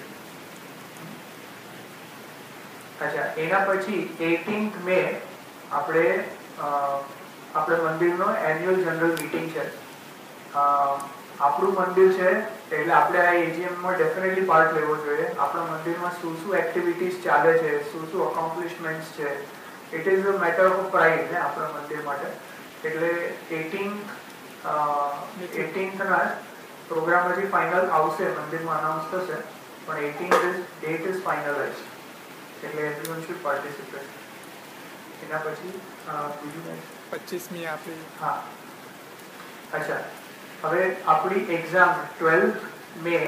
અચ્છા, એના પછી એટીન્થ મે આપણે આપણે મંદિરનો એન્યુઅલ જનરલ મીટિંગ છે. આપણું મંદિર છે એટલે આપણે આ એજીએમમાં ડેફિનેટલી પાર્ટ લેવો જોઈએ. આપણા મંદિરમાં શું શું એક્ટિવિટીઝ ચાલે છે, શું શું અકોમ્પ્લિશમેન્ટ્સ છે, it is a matter of pride ને આપણા મંદિર માટે. એટલે એટીન્થ એટીન્થના પ્રોગ્રામ હજી ફાઇનલ આવશે, મંદિરમાં અનાઉન્સ થશે, પણ eighteenth is date is finalize. એટલે એવરીવન શુડ પાર્ટિસિપેટ. એના પછી બીજું પચીસમી આપણી. હા, અચ્છા, હવે આપણી exam twelfth May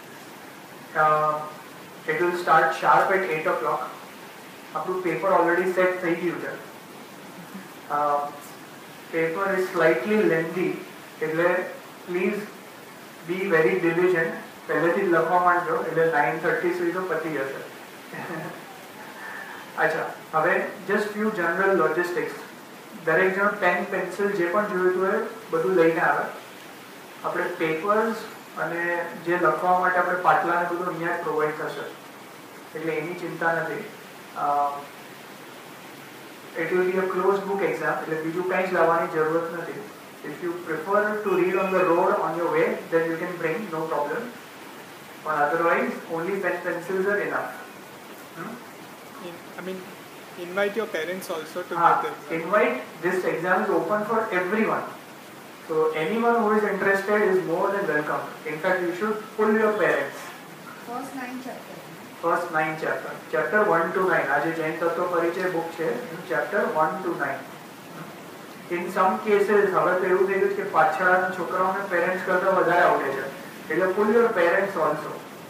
it will start sharp at eight o'clock. આપણું પેપર ઓલરેડી સેટ થઈ ગયું છે. પેપર ઇઝ સ્લાઇટલી લેન્ધી, એટલે પ્લીઝ બી વેરી ડિલિજન્ટ. પહેલેથી જ લખવા માંડજો એટલે નાઇન થર્ટી સુધી તો પતી જશે. અચ્છા, હવે જસ્ટ ફ્યુ જનરલ લોજિસ્ટિક્સ. દરેક જણ પેન પેન્સિલ જે પણ જોઈતું હોય બધું લઈને આવે. આપણે પેપર્સ અને જે લખવા માટે આપણે પાટલાને બધું અહીંયા જ પ્રોવાઈડ થશે, એટલે એની ચિંતા નથી. It will be a close book exam, એટલે બીજું કંઈ જ લાવવાની જરૂરત નથી. If you prefer to read on the road on your way then you can bring, no problem. પણ otherwise only pen pencils are enough. I mean, invite your parents also to હા, get the exam. invite. This exam is open for everyone. So anyone who is interested is more than welcome. In fact, you should pull your parents. First nine chapter first nine chapter chapter one two nine આજે જૈન તત્વ પરિચય book છે chapter one two nine. In some cases હવે તો એવું થઈ ગયું કે પાછળના છોકરાઓને પેરેન્ટ્સ કરતા વધારે આવડે છે એટલે પુલ યોર પેરેન્ટ્સ ઓલ્સો.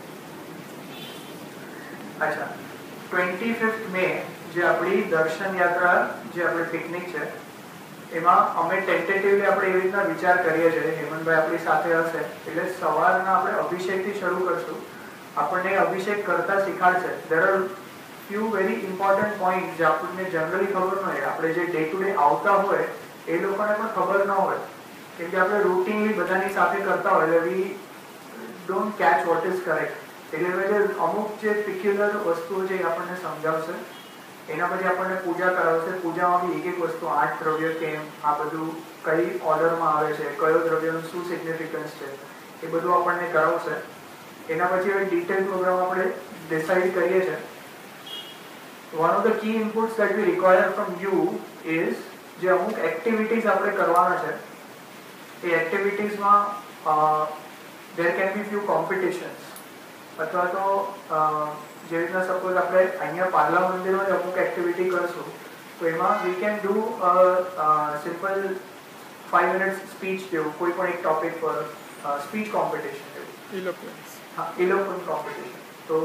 અચ્છા, ટ્વેન્ટી ફિફ્થ મે જે આપણી દર્શન યાત્રા જે આપણી પિકનિક છે એમાં અમે ટેન્ટેટિવલી આપણે એવી રીતના વિચાર કરીએ છીએ, હેમંતભાઈ આપણી સાથે હશે એટલે સવારના આપણે અભિષેકથી શરૂ કરશું. આપણને અભિષેક કરતા શીખાડશે. There are few very important point જે આપણને જનરલી ખબર ન હોય, આપણે જે ડે ટુ ડે આવતા હોય એ લોકોને પણ ખબર ન હોય કેમ કે આપણે રૂટીનલી બધાની સાથે કરતા હોય એટલે we don't catch what is correct. એટલે જે અમુક જે પિક્યુલર વસ્તુઓ છે એ આપણને સમજાવશે. એના પછી આપણને પૂજા કરાવશે. પૂજામાં બી એક એક વસ્તુ આઠ દ્રવ્ય કેમ, આ બધું કઈ ઓર્ડરમાં આવે છે, કયો દ્રવ્યનું શું સિગ્નિફિકન્સ છે એ બધું આપણને કરાવશે. એના પછી હવે ડિટેલ પ્રોગ્રામ આપણે ડિસાઇડ કરીએ છીએ. One of the key inputs that we require from you is જે અમુક એક્ટિવિટીઝ આપણે કરવાના છે એ એક્ટિવિટીઝમાં there can be few competitions અથવા તો જે રીતના સપોઝ આપણે અહીંયા પાર્લા મંદિરમાં જ અમુક એક્ટિવિટી કરશું તો એમાં we can do simple five minutes speech જેવું કોઈ પણ એક ટોપિક પર સ્પીચ કોમ્પિટિશન જેવું. ઇલોક્વન્સ. હા, ઇલોક્વન્સ કોમ્પિટિશન. તો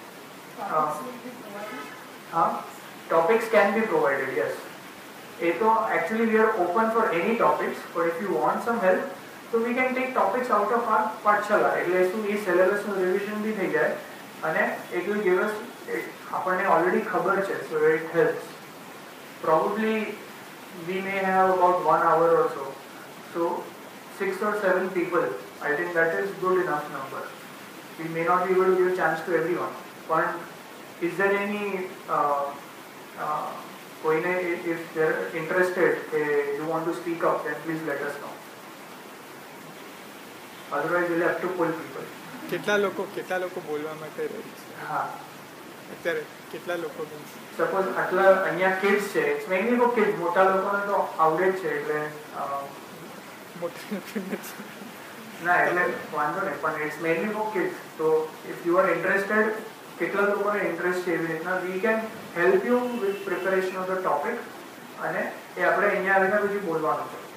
હા, topics can be provided. Yes, એ તો actually we are open for any topics, but if you want some help તો we can take topics out of our પાઠશાલા. એટલે શું એ સિલેબસનું રિવિઝન બી થઈ જાય અને it will give us, આપણને ઓલરેડી ખબર છે, so it helps. Probably we may have about one hour or so, so six or seven people, I think that is good enough number. We may not be able to give a chance to everyone, but is there any uh, uh, કોઈને if they're interested, uh, you want to speak up, then please let us know. Otherwise we'll have to pull people. કેટલા લોકો કેટલા લોકો બોલવા માટે ready છે? હા, અત્યારે કેટલા લોકો? સપોઝ આટલા અહીંયા કિડ્સ છે, ઇટ્સ મેઇનલી ફોર કિડ્સ. મોટા લોકોને તો આવડે જ છે એટલે મોટા ના એટલે વાંધો નહીં, પણ ઇટ્સ મેઇનલી ફોર કિડ્સ. તો ઇફ યુ આર ઇન્ટરેસ્ટેડ, કેટલા લોકોને ઇન્ટરેસ્ટ છે એવી રીતના we can help you with preparation of the topic અને એ આપણે અહીંયા આવીને પછી બોલવાનું છે.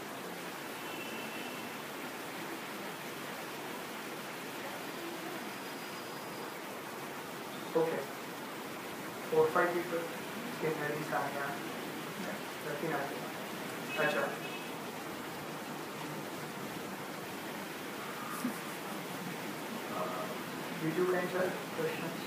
Okay, four five people के मेरी सामने रखी नाखी. अच्छा, બીજું કઈ સર ક્વેશ્ચન્સ?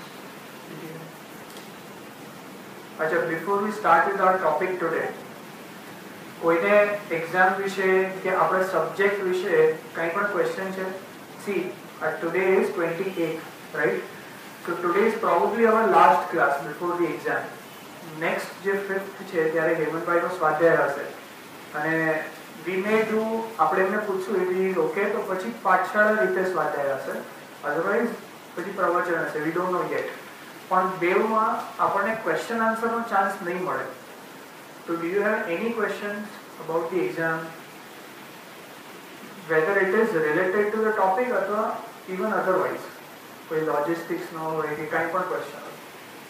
અચ્છા, before we start with our topic today, કોઈને એક્ઝામ વિશે કે આપણા સબ્જેક્ટ વિશે કંઈ પણ ક્વેશ્ચન છે? See, today is twenty eight, right? So today is probably our last class before the exam. Next જે ફિફ્થ છે ત્યારે હેમંતભાઈનો સ્વાધ્યાય હશે અને we may do, આપણે એમને પૂછશું if he is okay તો પછી પાઠશાળા રીતે સ્વાધ્યાય હશે, અધરવાઇઝ પછી પ્રવચન હશે. we don't know yet. પણ બેવમાં આપણને ક્વેશ્ચન આન્સરનો ચાન્સ નહીં મળે. So do you have any questions about the exam, whether it is related to the topic અથવા even otherwise? કોઈ લોજિસ્ટિક્સ નો હોય કે કાંઈ પણ ક્વેશ્ચન હોય?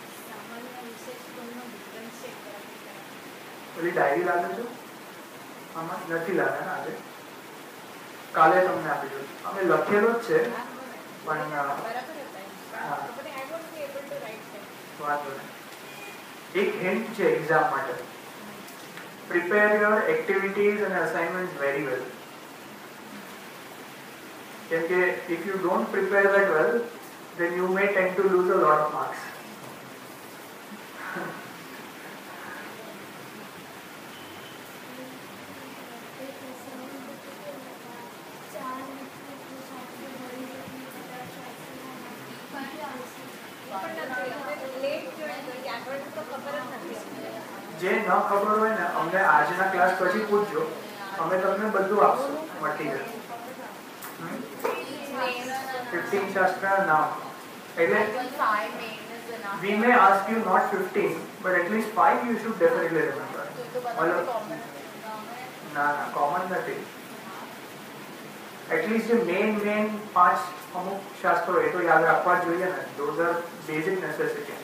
પેલી ડાયરી લાગે છે આમાં? નથી લાગે ને આજે? કાલે તમને આપી દઉં. અમે લખેલો જ છે પણ હા વાંધો નહીં. એક હિન્ટ છે એક્ઝામ માટે, પ્રિપેર યોર એક્ટિવિટીઝ અને અસાઇનમેન્ટ વેરી વેલ. કેમ કે if you don't prepare that well, then you may tend to lose a lot of marks. જે ન ખબર હોય ને અમને આજના ક્લાસ પછી પૂછજો, અમે તમને બધું આપશું મટીરિયલ. fifteen શાસ્ત્રના નામ એટલે we may ask you not fifteen but at least five you should definitely remember. ના ના કોમન નથી. એટલીસ્ટ જે મેઇન મેઇન પાંચ અમુક શાસ્ત્રો એ તો યાદ રાખવા જોઈએ ને. Those are basic necessity.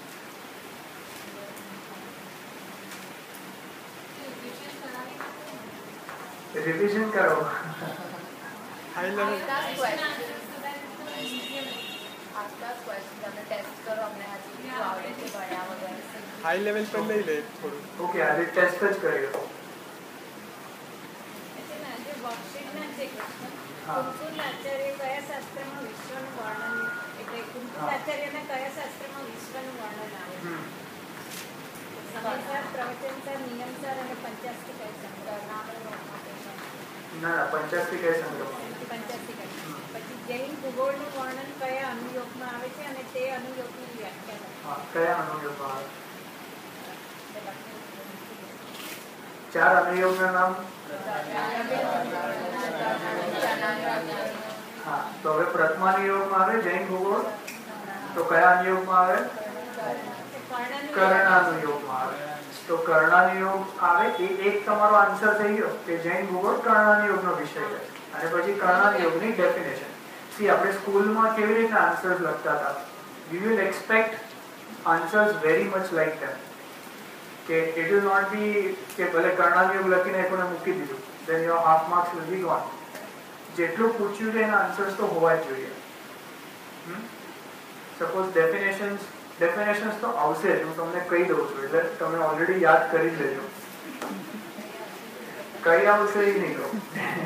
Revision કરો. હાઈ લેવલ હાઈ લેવલ પર લઈ લે થોડું. ઓકે, આજે ટેસ્ટ જ કરીએ. ના ના, પંચાસી કઈ સંગ્રહ. જૈન ભૂગોળનું વર્ણન કયા અનુયોગમાં આવે છે અને તે અનુયોગની વ્યાખ્યા. હા, કયા અનુયોગમાં આવે? ચાર અનુયોગના નામ. હા, તો હવે પ્રથમ અનુયોગમાં આવે જૈન ભૂગોળ. તો કયા અનુયોગમાં આવે? કર્ણાનુયોગમાં આવે. તો કર્ણાનુયોગ આવે એ એક તમારો આન્સર થઈ ગયો કે જૈન ભૂગોળ કર્ણાનુયોગનો વિષય છે. અને પછી કર્ણાનુયોગની ડેફિનેશન. સી આપણે સ્કૂલમાં કેવી રીતે આન્સર્સ લખતા હતા? We will expect answers very much like them. કે ઇટ વિલ નોટ બી કે ભલે કર્ણાનુયોગ લખીને કોને મૂકી દીધું, then your half marks will be gone. જેટલું પૂછ્યું છે એના આન્સર્સ તો હોવા જ જોઈએ. સપોઝ ડેફિનેશન્સ ડેફિનેશન્સ તો આવશે જ, હું તમને કહી દઉં છું, એટલે તમે ઓલરેડી યાદ કરી લેજો. કઈ આવશે એ નહીં કહું.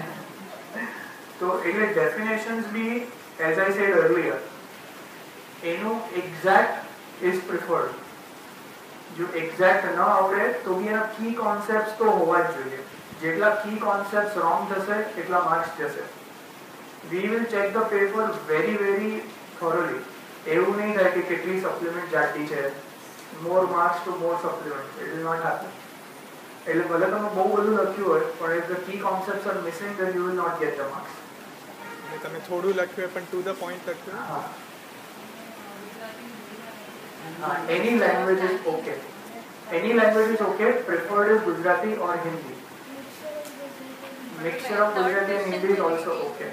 તો એટલે definitions be as I said earlier એનું એક્ઝેક્ટ ઇઝ પ્રિફર્ડ. જો એક્ઝેક્ટ ન આવડે તો બી એના કી કોન્સેપ્ટ તો હોવા જ જોઈએ. જેટલા કી કોન્સેપ્ટ રોંગ થશે એટલા માર્ક્સ જશે. We will check the paper very very thoroughly. એવું નહીં થાય કે કેટલી સપ્લિમેન્ટ જાતી છે, more marks to more supplement. It will not happen. એટલે ભલે તમે બહુ બધું લખ્યું હોય પણ if the key concepts are missing then you will not get the marks. તમે થોડું લખ્યું હોય પણ ટુ ધ પોઈન્ટ લખ્યું. હા, any language is okay. Any language is okay. Preferred is Gujarati or Hindi. Mixture of Gujarati and Hindi is also okay.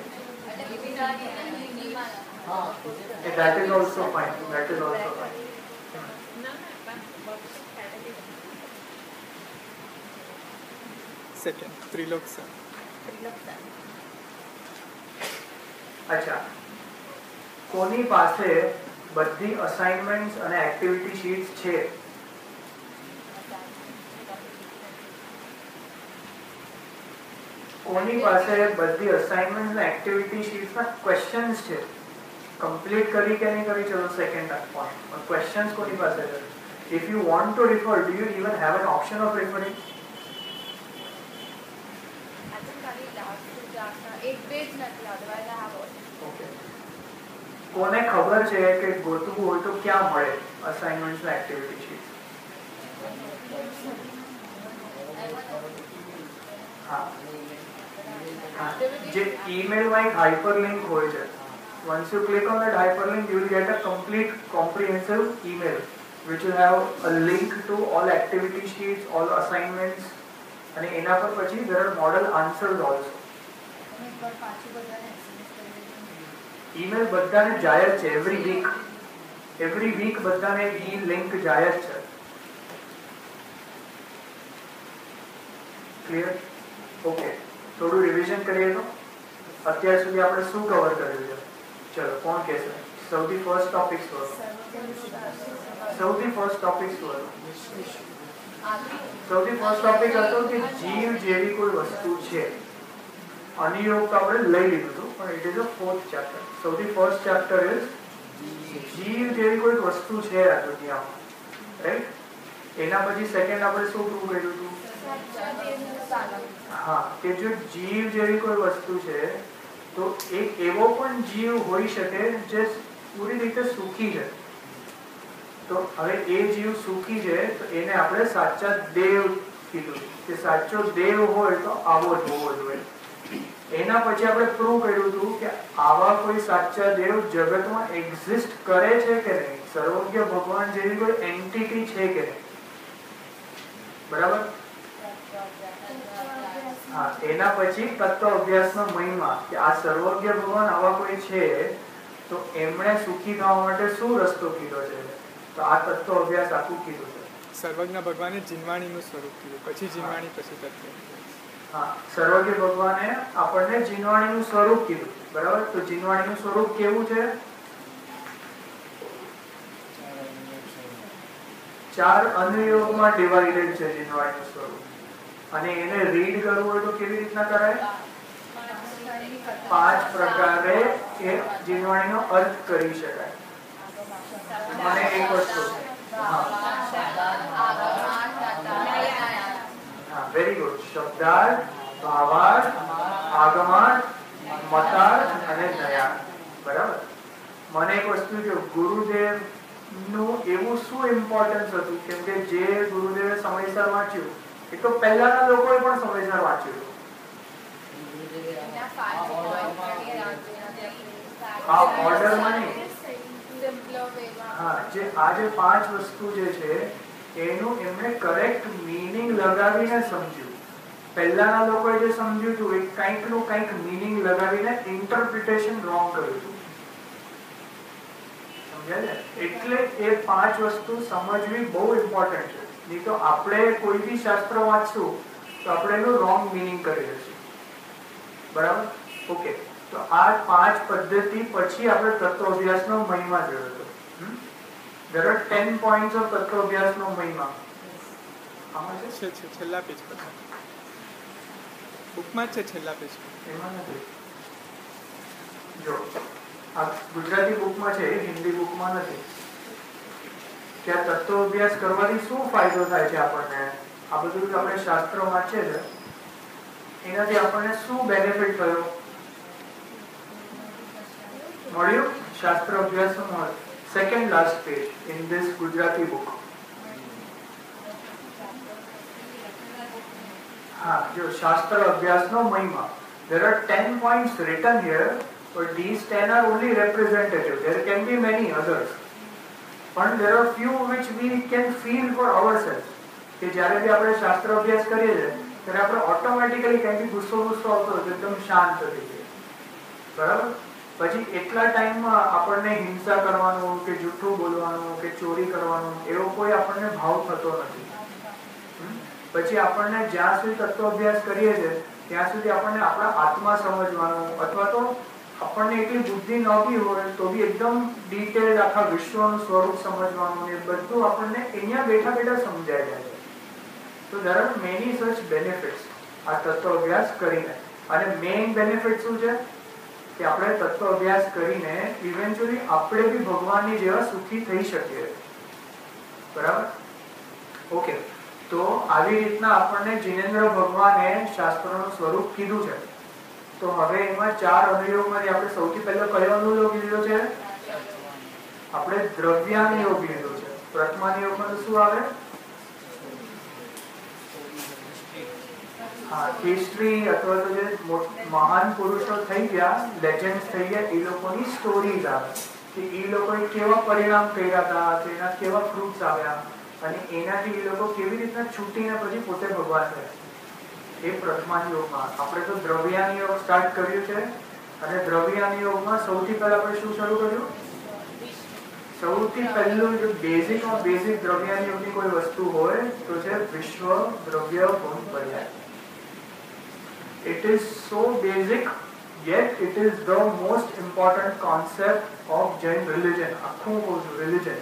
That is also fine. That is also fine. Second Trilok sir. અચ્છા, કોની પાસે બધી અસાઇનમેન્ટ્સ અને activity sheets છે? કોની પાસે બધી અસાઇનમેન્ટ્સ અને એક્ટિવિટી શીટ્સના ક્વેશ્ચન્સ છે? કમ્પ્લીટ કરી કે નહીં કરી, ચલો સેકન્ડ પોઈન્ટ. પણ ક્વેશ્ચન્સ કોની પાસે છે? If you want to refer, do you even have an option of referring? Okay. કોને ખબર છે કે ગોતવું હોય તો ક્યાં મળે અસાઇનમેન્ટ્સ અને એક્ટિવિટી શીટ? હા, જે ઈમેલમાં એક હાઇપરલિંક હોય છે. Once you click on that hyperlink, you will get a complete comprehensive email which will have a link to all activity sheets, all assignments, and એના પર પછી there are model answers also. Email બધાને જાય જ છે every week. Every week બધાને ઈ link જાય જ છે. ક્લિયર? ઓકે, થોડું રિવિઝન કરીએ તો અત્યાર સુધી આપણે શું કવર કર્યું છે? ચલો, કોણ કહેશે? સૌથી ફર્સ્ટ ટોપિક શું હતો? સૌથી ફર્સ્ટ ટોપિક શું હતો? સૌથી ફર્સ્ટ ટોપિક હતો કે જીવ જેવી કોઈ વસ્તુ છે. અનુયોગ તો આપણે લઈ લીધું હતું પણ it is a fourth chapter. સૌથી ફર્સ્ટ ચેપ્ટર ઇઝ જીવ જેવી કોઈ વસ્તુ છે આ દુનિયામાં, રાઈટ? એના પછી સેકન્ડ આપણે શું પ્રૂવ કર્યું હતું? હા, કે જો જીવ જેવી કોઈ વસ્તુ છે તો એક એવો પણ જીવ હોઈ શકે જે પૂરી રીતે સુખી છે. તો હવે એ જીવ સુખી છે તો એને આપણે સાચા દેવ કીધું કે સાચો દેવ હોય તો આવો જ હોવો જોઈએ. એના પછી આપણે પ્રૂવ કર્યું હતું કે આવા કોઈ સાચા દેવ જગતમાં એક્ઝિસ્ટ કરે છે કે નહીં, સર્વજ્ઞ ભગવાન જેવી કોઈ એન્ટિટી છે કે નહીં. બરાબર? હા, એના પછી તત્વ અભ્યાસનો મહિમા કે આ સર્વજ્ઞ ભગવાન આવા કોઈ છે તો એમણે સુખી થવા માટે શું રસ્તો કીધો છે, તો આ તત્વ અભ્યાસ આખું કીધું છે. સર્વજ્ઞ ભગવાને જીનવાણીનું સ્વરૂપ કીધું, પછી જીનવાણી, પછી તત્વ. હા, સર્વજ્ઞ ભગવાને આપણને જીનવાણીનું સ્વરૂપ કીધું, બરાબર. તો જીનવાણીનું સ્વરૂપ કેવું છે? ચાર અનુયોગમાં ડિવાઇડેડ છે જીનવાણીનું સ્વરૂપ. અને એને રીડ કરવું હોય તો કેવી રીતના કરાય? પાંચ પ્રકારે એ જીનવાણીનો અર્થ કરી શકાય. મને એક વસ્તુ વેરી ગુડ. શબ્દાર્થ, ભાવાર્થ, આગમાર્થ, મતાર્થ અને નયાર્થ. બરાબર. મને એક વસ્તુ જો ગુરુદેવ નું એવું શું ઇમ્પોર્ટન્સ હતું, કેમ કે જે ગુરુદેવે સમયસર વાંચ્યું એ તો પહેલાના લોકોએ પણ સમયસર વાંચ્યું. આ ઓર્ડરમાં નહીં. હા, જે આ જે પાંચ વસ્તુ જે છે એનું એમણે કરેક્ટ મીનિંગ લગાવીને સમજ્યું. પહેલાના લોકોએ જે સમજ્યું હતું એ કંઈક નું કંઈક મીનિંગ લગાવીને ઇન્ટરપ્રિટેશન રોંગ કર્યું હતું. સમજાય? એટલે એ પાંચ વસ્તુ સમજવી બહુ ઇમ્પોર્ટન્ટ છે. નહીં તો આપણે કોઈ બી શાસ્ત્ર વાંચશું તો આપણે એનું રોંગ મીનિંગ કરી દઈશું. બરાબર. ઓકે. તો આ પાંચ પદ્ધતિ પછી આપણે તત્વ અભ્યાસનો મહિમા જોયો હતો. There are ten points of તત્વ અભ્યાસનો મહિમા. આમાં છે છે છે છેલ્લા પેજ પર, બુકમાં જ છે છેલ્લા પેજ પર. એમાં નથી. જો આ ગુજરાતી બુકમાં છે, હિન્દી બુકમાં નથી. કે આ તત્વ અભ્યાસ કરવાથી શું ફાયદો થાય છે આપણને, આ બધું આપણે શાસ્ત્ર વાંચે છે એનાથી આપણને શું બેનિફિટ થયો મળ્યું શાસ્ત્ર અભ્યાસમાં? Second last page in this Gujarati book. હા, જો શાસ્ત્ર અભ્યાસનો મહિમા. There are ten points written here, but these ten are only representative. There can be many others. But there are few which we can feel for ourselves. કે જ્યારે બી આપણે શાસ્ત્ર અભ્યાસ કરીએ છીએ ત્યારે આપણે ઓટોમેટિકલી કંઈ બી ગુસ્સો ગુસ્સો આવતો હોય એકદમ શાંત થઈ જાય. બરાબર. પછી એટલા ટાઈમમાં આપણને હિંસા કરવાનું કે જૂઠું બોલવાનું કે ચોરી કરવાનું એવો કોઈ આપણને ભાવ થતો નથી. પછી આપણને જ્યાં સુધી તત્વ અભ્યાસ કરીએ છીએ ત્યાં સુધી આપણને આપણા આત્મા સમજવાનું અથવા તો આપણને એટલી બુદ્ધિ નહોતી હોય તો બી એકદમ ડિટેલ્ડ આખા વિશ્વનું સ્વરૂપ સમજવાનું એ બધું આપણને અહીંયા બેઠા બેઠા સમજાઈ જાય છે. તો there are many such benefits આ તત્વ અભ્યાસ કરીને. અને મેઇન બેનિફિટ શું છે કે આપણે તત્વ અભ્યાસ કરીને ઇવેન્ચ્યુઅલી આપણે બી ભગવાનની જેવા સુખી થઈ શકીએ. બરાબર. ઓકે. તો આવી રીતના આપણને જીનેન્દ્ર ભગવાને શાસ્ત્રોનું સ્વરૂપ કીધું છે. તો હવે એમાં ચાર અનુયોગમાંથી આપણે સૌથી પહેલો કયો અનુયોગ લીધો છે? આપણે દ્રવ્યાનુયોગ લીધો છે. પ્રથમાનુયોગમાં તો શું આવે? હા, હિસ્ટ્રી અથવા તો જે મહાન પુરુષો થઈ ગયા, લેજેન્ડ્સ થઈ ગયા, એ લોકોની સ્ટોરીઝ આવે કે એ લોકોએ કેવા પરિણામ કર્યા હતા, તેના કેવા ફ્રૂટ્સ આવ્યા અને એનાથી એ લોકો કેવી રીતના છૂટીને પછી પોતે ભગવાન થયા. એ પ્રથમાનુયોગમાં. આપણે તો દ્રવ્યાનુયોગ સ્ટાર્ટ કર્યું છે અને દ્રવ્યાનુયોગમાં સૌથી પહેલા આપણે શું શરૂ કર્યું? સૌથી પહેલું જો બેઝિક ઓફ બેઝિક દ્રવ્યાનુયોગની કોઈ વસ્તુ હોય તો છે વિશ્વ દ્રવ્ય ગુણ પર્યાય. It is so basic, yet it is the most important concept of Jain religion. આખું religion.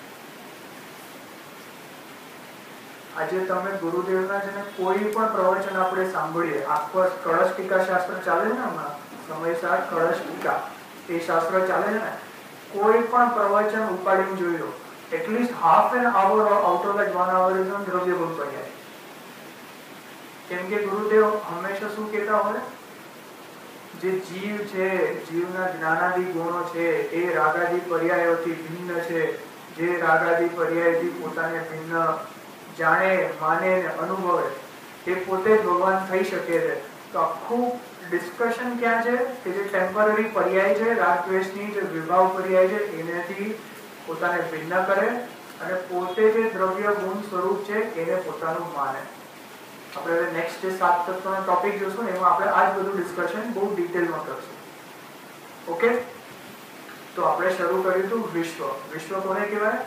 આજે તમે ગુરુદેવના છે ને કોઈ પણ પ્રવચન આપણે સાંભળીએ, આખો કળશ ટીકા શાસ્ત્ર ચાલે છે ને હમણાં સમયસાર કળશ ટીકા એ શાસ્ત્ર ચાલે છે ને, કોઈ પણ પ્રવચન ઉપાડીને જોઈ લો, at least half an hour out of that one hour is on દ્રવ્ય ગુણ પર્યાય. કેમ કે ગુરુદેવ હંમેશા શું કહેતા હોય, જે જીવ છે, જીવના જ્ઞાનાદિ ગુણો છે એ રાગાદિ પર્યાયોથી ભિન્ન છે. જે રાગાદિ પર્યાયથી પોતાને ભિન્ન જાણે, માને ને અનુભવે એ પોતે જ ભગવાન થઈ શકે છે. તો આખું ડિસ્કશન ક્યાં છે કે જે ટેમ્પરરી પર્યાય છે, રાગ દ્વેષની જે વિભાવ પર્યાય છે એનાથી પોતાને ભિન્ન કરે અને પોતે જે દ્રવ્ય ગુણ સ્વરૂપ છે એને પોતાનું માને. આપણે હવે નેક્સ્ટ જે સાત તત્વનો ટોપિક જોશું ને એમાં આપણે આ જ બધું ડિસ્કશન બહુ ડિટેલમાં કરશું. ઓકે, તો આપણે શરૂ કર્યું હતું વિશ્વ. વિશ્વ કોને કહેવાય?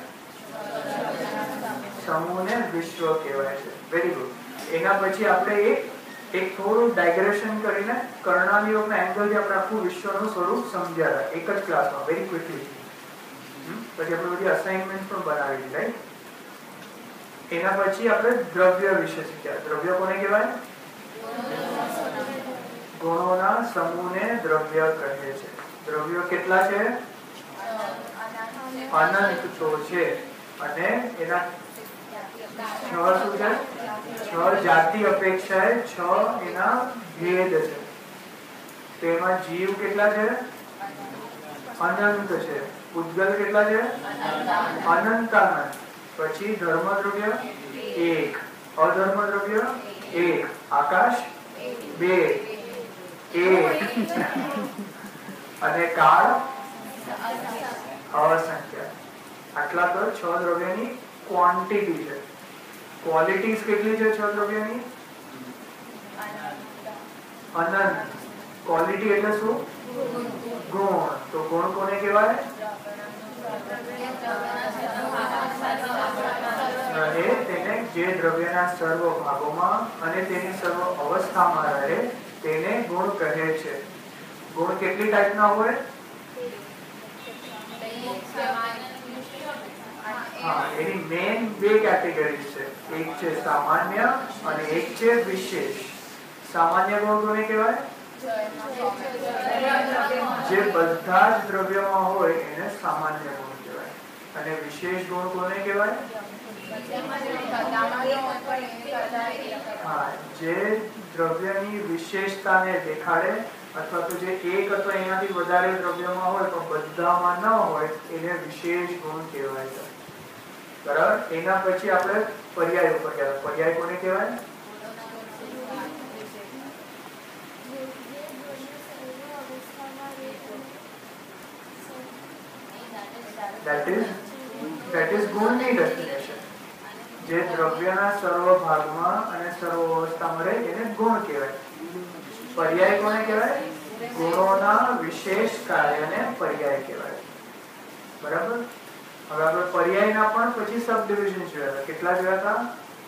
સમૂહને વિશ્વ કહેવાય છે. Very good. એના પછી આપણે એક એક થોડું ડાયગ્રેશન કરીને કર્ણાલી યોગના એંગલથી આપણે આખું વિશ્વનું સ્વરૂપ સમજ્યા હતા એક જ ક્લાસમાં, વેરી ક્વિકલી. પછી આપણે બધી અસાઇનમેન્ટ પણ બનાવી દીધી, રાઈટ? એના પછી આપણે દ્રવ્ય વિશે શીખ્યા. દ્રવ્ય કોને કહેવાય? ગુણોના સમૂહને દ્રવ્ય કહે છે. દ્રવ્યો કેટલા છે? અનંત તો છે. અને એના છ શું છે? છ જાતિ અપેક્ષાએ છ એના ભેદ છે. તેમાં જીવ કેટલા છે? અનંત છે. ઉદ્ગલ કેટલા છે? અનંત અનંત. પછી ધર્મ દ્રવ્ય એક, અધર્મ દ્રવ્ય એક, આકાશ બે, એક અને કાળ અસંખ્ય. આટલા તો છ દ્રવ્યની ક્વોન્ટિટી છે. ક્વોલિટીઝ કેટલી છે છ દ્રવ્યની? અનંત. ક્વોલિટી એટલે શું? ગુણ. તો ગુણ કોને કહેવાય? રહે તેને જે દ્રવ્યના સર્વ ભાગોમાં અને તેની સર્વ અવસ્થામાં રહે તેને ગુણ કહે છે. ગુણ કેટલી ટાઈપના હોય? હા, એની મેઇન બે કેટેગરી છે. એક છે સામાન્ય અને એક છે વિશેષ. સામાન્ય ગુણ કોને કહેવાય? જે બધા જ દ્રવ્યમાં હોય એને સામાન્ય ગુણ કહેવાય. અને વિશેષ ગુણ કોને કહેવાય? હા, જે દ્રવ્યની વિશેષતાને દેખાડે અથવા તો જે એક અથવા એનાથી વધારે દ્રવ્યમાં હોય પણ બધામાં ન હોય એને વિશેષ ગુણ કહેવાય છે. બરાબર. એના પછી આપણે પર્યાય ઉપર ગયા. પર્યાય કોને કહેવાય? That is, that is ગુણની ડેફિનેશન. જે દ્રવ્યના સર્વ ભાગમાં અને સર્વ અવસ્થામાં રહે એને ગુણ કહેવાય. પર્યાય કોને કહેવાય? ગુણોના વિશેષ કાર્યને પર્યાય કહેવાય. બરાબર. હવે આપણે પર્યાયના પણ પછી સબ ડિવિઝન જોયા હતા. કેટલા જોયા હતા?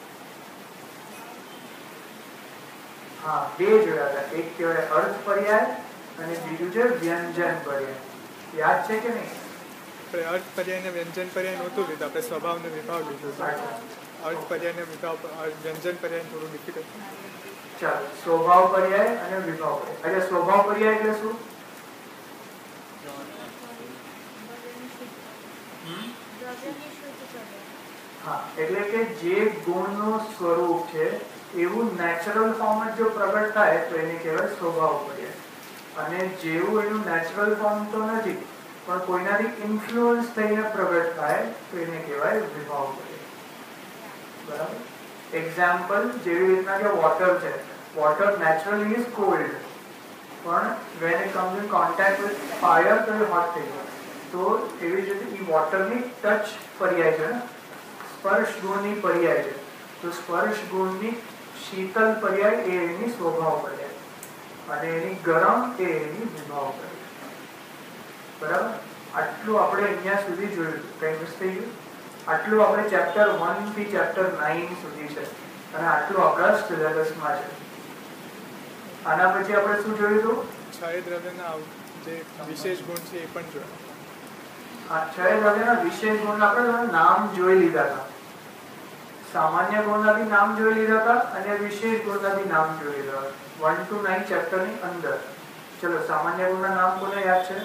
હા, બે જોયા હતા. એક કહેવાય અર્થ પર્યાય અને બીજું છે વ્યંજન પર્યાય. યાદ છે કે નહીં? આપણે અર્થ પર્યાય ને વ્યંજન પર્યાય નહોતું લીધું, આપણે સ્વભાવ ને વિભાવ લીધું. અર્થ પર્યાય ને વિભાવ, વ્યંજન પર્યાય થોડું ડિફિકલ્ટ. ચાલો, સ્વભાવ પર્યાય અને વિભાવ પર્યાય. એટલે સ્વભાવ પર્યાય એટલે શું? હા, એટલે કે જે ગુણનું સ્વરૂપ છે એવું નેચરલ ફોર્મ જ જો પ્રગટ થાય તો એને કહેવાય સ્વભાવ પર્યાય. અને જેવું એનું નેચરલ ફોર્મ તો નથી પણ કોઈનાથી ઇન્ફ્લુઅન્સ થઈને પ્રગટ થાય તો એને કહેવાય વિભાવ પર્યાય. બરાબર. એક્ઝામ્પલ જેવી રીતના કે વોટર છે. વોટર નેચરલી ઇઝ કોલ્ડ પણ when it comes in contact with fire તો એ હોટ થઈ જાય. તો એવી જ રીતે એ વોટરની ટચ પર્યાય છે, સ્પર્શ ગુણની પર્યાય છે. તો સ્પર્શ ગુણની શીતલ પર્યાય એ એની સ્વભાવ પર્યાય અને એની ગરમ એ એની વિભાવ પર્યાય. બરાબર. આટલું આપણે અહીંયા સુધી જોયું. કઈ મિસ થઈ ગયું? આટલું આપણે ચેપ્ટર વન થી ચેપ્ટર નાઇન સુધી છે અને આટલું આપણા સિલેબસમાં છે. આના પછી આપણે શું જોયું હતું? છ દ્રવ્યના જે વિશેષ ગુણ છે એ પણ જોયા. આ છ દ્રવ્યના વિશેષ ગુણ આપણે નામ જોઈ લીધા હતા. સામાન્ય ગુણના બી નામ જોઈ લીધા હતા અને વિશેષ ગુણના બી નામ જોઈ લીધા હતા. વન ટુ નાઇન ચેપ્ટરની અંદર. ચલો, સામાન્ય ગુણના નામ કોને યાદ છે?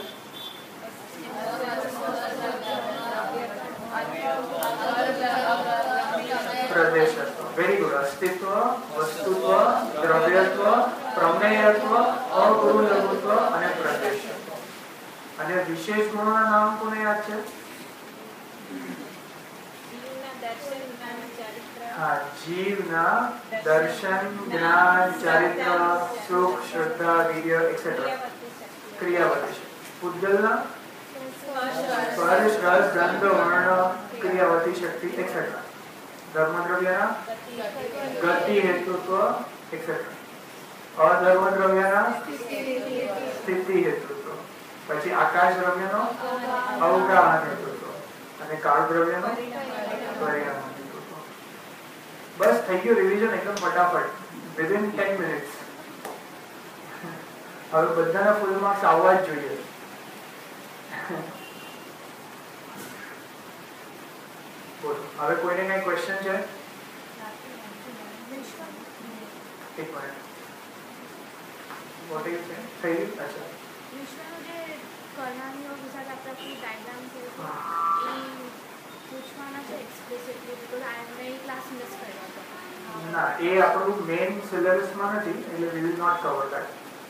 પ્રદેશત્વ. Very good. અસ્તિત્વ, વસ્તુત્વ, દ્રવ્યત્વ, પ્રમેયત્વ, અગુરુ લઘુત્વ અને પ્રદેશત્વ. અને વિશેષ ગુણોના નામ કોને યાદ છે? હા, જીવના દર્શન, જ્ઞાન, ચારિત્ર, સુખ, શ્રદ્ધા, વીર્ય એક્સેટ્રા ક્રિયાવતી છે. પૂતગલના સ્પર્શ, રસ, ગંધ, વર્ણ, ક્રિયાવતી શક્તિ એક્સેટ્રા. ધર્મદ્રવ્યના ગતિ હેતુત્વ એક્સેટ્રા અધર્મદ્રવ્યના સ્થિતિ હેતુત્વ પછી આકાશ દ્રવ્યનો અવગાહન હેતુત્વ અને કાળ દ્રવ્યનો પરિણામ હેતુત્વ. બસ થઈ ગયું રિવિઝન એકદમ ફટાફટ વિધિન ટેન મિનિટ્સ. હવે બધાના ફૂલ માર્ક્સ આવવા જ જોઈએ. હવે કોઈને કઈ ક્વેશ્ચન છે? એક મિનિટ. વોટ ઇઝ થઈ ગયું? અચ્છા વિશ્વનું જે કર્ણાનીઓ વિચાર આપણે આપણી ડાયગ્રામ છે એ પૂછવાના છે એક્સપ્લિસિટલી બીકોઝ આઈ મેં ક્લાસ મિસ કર્યો હતો. ના, એ આપણું મેઇન સિલેબસમાં નથી એટલે we will not cover that.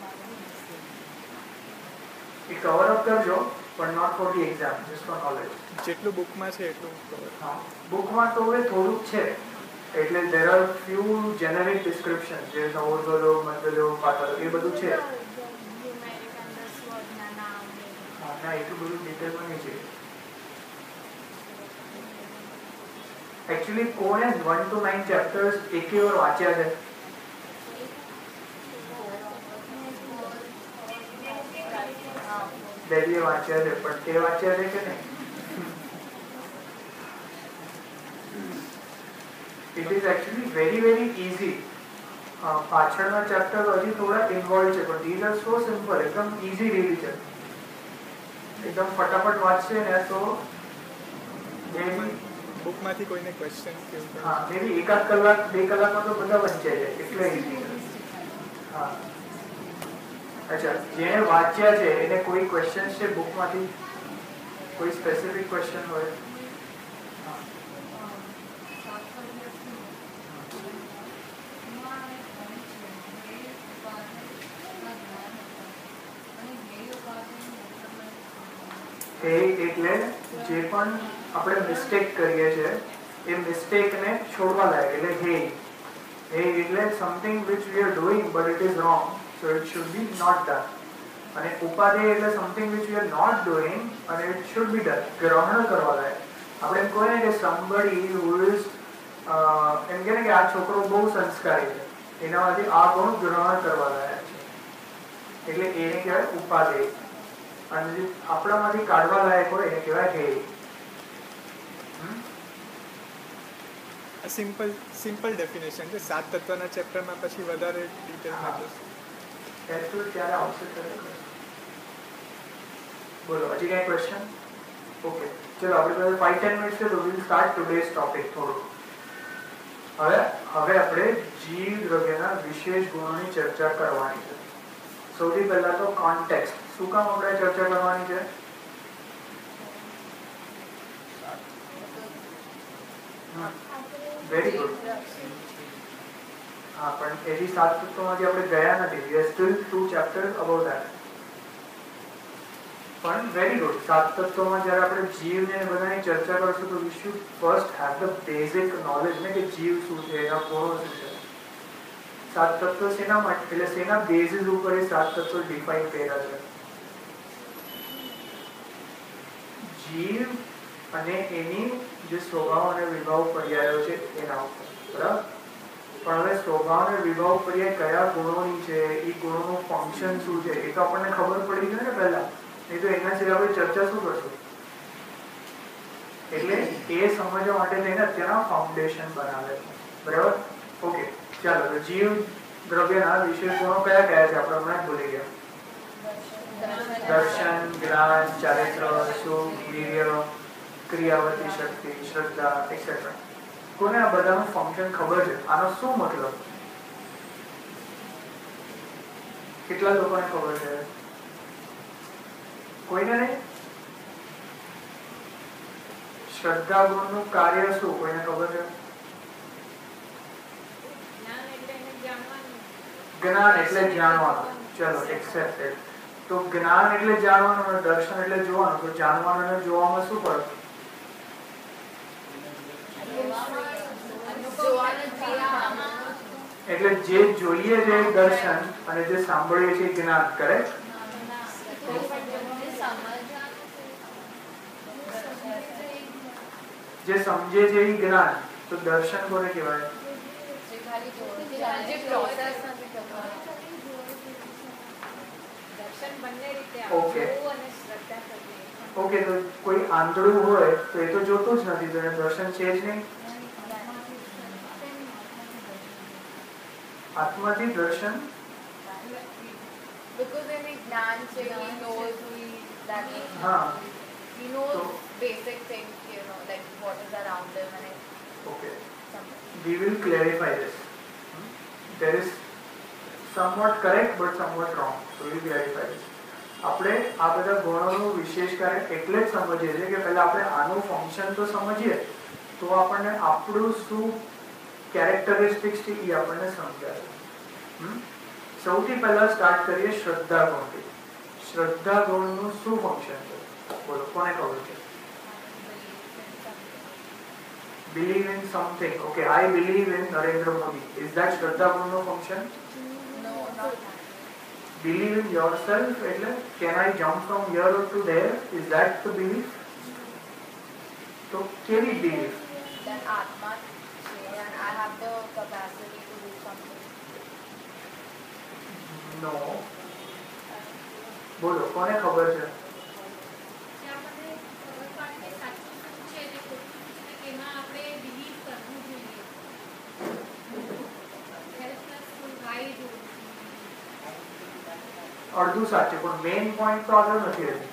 એ કવર અપ કરજો પણ not for the exam, just for knowledge. જેટલું બુકમાં છે એટલું કવર. હા, બુકમાં તો હવે થોડુંક છે એટલે there are few generic description જે નવોદલો મંડલો પાટલો એ બધું છે. હા, ના એટલું બધું ડિટેલમાં નહીં છે. એકચ્યુઅલી કોણે વન ટુ નાઇન ચેપ્ટર્સ એકે વાર વાંચ્યા છે? ડેલીએ વાંચ્યા છે પણ તે વાંચ્યા છે કે નહીં? It is actually very very easy. પાછળના ચેપ્ટર હજી થોડા ઇન્વોલ્વ છે પણ ધીઝ આર સો સિમ્પલ, એકદમ ઇઝી રિવિઝન. એકદમ ફટાફટ વાંચશે ને તો બુકમાંથી કોઈને ક્વેશ્ચન કેવું? હા, મેબી એકાદ કલાક બે કલાકમાં તો બધા વંચાઈ જાય એટલે ઇઝી. હા, અચ્છા, જેને વાંચ્યા છે એને કોઈ ક્વેશ્ચન છે બુકમાંથી? કોઈ સ્પેસિફિક ક્વેશ્ચન હોય? એ એટલે જે પણ આપણે મિસ્ટેક કરીએ છીએ એ મિસ્ટેકને છોડવા લાગે એટલે હે હે એટલે something which we are doing but it is wrong, so it should be not done. અને ઉપાધેય એટલે something which we are not doing અને ઇટ શુડ બી ડન. ગ્રહણ કરવા લાગે. આપણે એમ કહીએ ને કે somebody who is એમ કહે ને કે આ છોકરો બહુ સંસ્કારી છે, એનામાંથી આ ગુણ ગ્રહણ કરવા લાગે છે એટલે એને કહેવાય ઉપાધેય. અને જે આપણામાંથી કાઢવા લાયક હોય એને કહેવાય હે. સિમ્પલ સિમ્પલ ડેફિનેશન છે. સાત તત્વના ચેપ્ટરમાં પછી વધારે ડિટેલમાં જશે. ત્યારે આવશે. બોલો, હજી કઈ ક્વેશ્ચન? ઓકે, ચલો આપણી પાસે ફાઈવ ટેન મિનિટ્સ છે તો વીલ સ્ટાર્ટ ટુડેઝ ટોપિક થોડું. હવે હવે આપણે જીવ દ્રવ્યના વિશેષ ગુણોની ચર્ચા કરવાની છે. સૌથી પહેલા તો કોન્ટેક્સ્ટ. શું કામ આપણે ચર્ચા કરવાની છે? Very good. હા, પણ એવી સાત તત્વોમાંથી આપણે ગયા નથી. We are still two chapters about that. પણ વેરી ગુડ. સાત તત્વોમાં જ્યારે આપણે જીવને બધાની ચર્ચા કરશું તો we should first have the basic knowledge ને કે જીવ શું છે, એના ગુણો શું છે. સાત તત્વ શેના માટે એટલે શેના બેઝિસ ઉપર એ સાત તત્વો ડિફાઇન કર્યા છે? જીવ અને એની જે સ્વભાવ અને વિભાવ પર્યાયો છે એના ઉપર, બરાબર. પણ હવે સ્વભાવ અને વિભાવ પર્યાય કયા ગુણોની છે, એ ગુણોનું ફંક્શન શું છે એ તો આપણને ખબર પડી ગઈ ને પહેલા. નહીં તો એના સિવાય આપણે ચર્ચા શું કરશું? એટલે એ સમજવા માટે થઈને અત્યારના ફાઉન્ડેશન બનાવે છે, બરાબર. ઓકે, ચાલો તો જીવ દ્રવ્યના વિશેષ ગુણો કયા કયા છે આપણે હમણાં ભૂલી ગયા? દર્શન, જ્ઞાન, ચારિત્ર, સુખ, વીર્ય, ક્રિયાવતી શક્તિ, શ્રદ્ધા એક્સેટ્રા. કોને આ બધાનું ફંક્શન ખબર છે? આનો શું મતલબ? કેટલા લોકોને ખબર છે? કોઈને નહીં? શ્રદ્ધા ગુણનું કાર્ય શું કોઈને ખબર છે? જ્ઞાન એટલે જાણવાનું. ચલો એક્સેપ્ટેડ. તો જ્ઞાન એટલે જાણવાનું અને દર્શન એટલે જોવાનું. તો જાણવાનું અને જોવામાં શું ફરક? એટલે જે જોઈએ છે દર્શન અને જે સાંભળીએ છીએ જ્ઞાન. કરેક્ટ? જે સમજે છે એ જ્ઞાન તો દર્શન કોને કહેવાય? ઓકે ઓકે, તો કોઈ આંધળું હોય તો એ તો જોતું જ નથી, તો એને દર્શન છે જ નહીં. આત્માથી દર્શન because એને જ્ઞાન છે, he knows who he that is. હા, he knows so, basic things, you know, like what is around him and okay, something. we will clarify this. There is somewhat correct but somewhat wrong, so we will clarify this. આપણે આ બધા ગુણોનું વિશેષ કારણ એટલે જ સમજીએ છીએ કે પહેલા આપણે આનું ફંક્શન તો સમજીએ તો આપણને આપણું શું કેરેક્ટરિસ્ટિક્સ છે એ આપણને સમજાય. સૌથી પહેલા સ્ટાર્ટ કરીએ શ્રદ્ધા ગુણથી. શ્રદ્ધા ગુણનું શું ફંક્શન છે? બોલો, કોને ખબર છે? Believe in something. Okay, I believe in Narendra Modi. Is that Shraddha Guna function? No, not that. Believe in yourself. Can I jump from here to there? Is that the belief? So, can we believe? That Atma and I have the capacity to do something. No. બોલો, કોને ખબર છે? અડધું સાચું, પણ main point તો આગળ નથી રહેતી.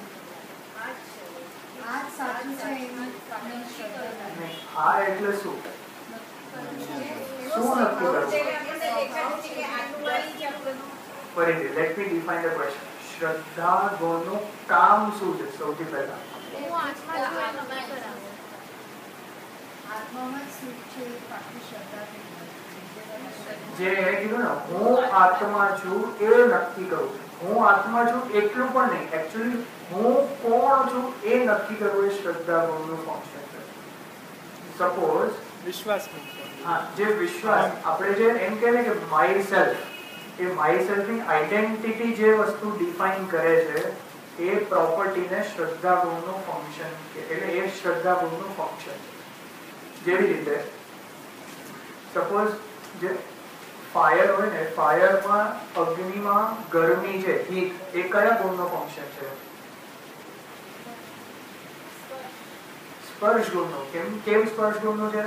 આ એટલે શું? શું નક્કી કરવું? ફરીથી let me define the question. શ્રદ્ધા ગુણનું કામ શું છે? સૌથી પહેલા જે એને કીધું ને, હું આત્મા છું એ નક્કી કરું છું. હું આત્મા છું એટલું પણ નહીં, એકચ્યુઅલી હું કોણ છું એ નક્કી કરવું એ શ્રદ્ધા ગુણનું ફંક્શન છે. સપોઝ વિશ્વાસ, હા, જે વિશ્વાસ આપણે જે એમ કહે કે માય સેલ્ફ, એ માય સેલ્ફની આઈડેન્ટિટી જે વસ્તુ ડિફાઇન કરે છે એ પ્રોપર્ટીને શ્રદ્ધા ગુણનું ફંક્શન કે એટલે એ શ્રદ્ધા ગુણનું ફંક્શન છે. જેવી રીતે સપોઝ જે ફાયર હોય ને, ફાયરમાં અગ્નિમાં ગરમી છે, હીટ, એ કયા ગુણનો ફંક્શન છે? સ્પર્શ ગુણનો. કેમ કેમ સ્પર્શ ગુણનો છે?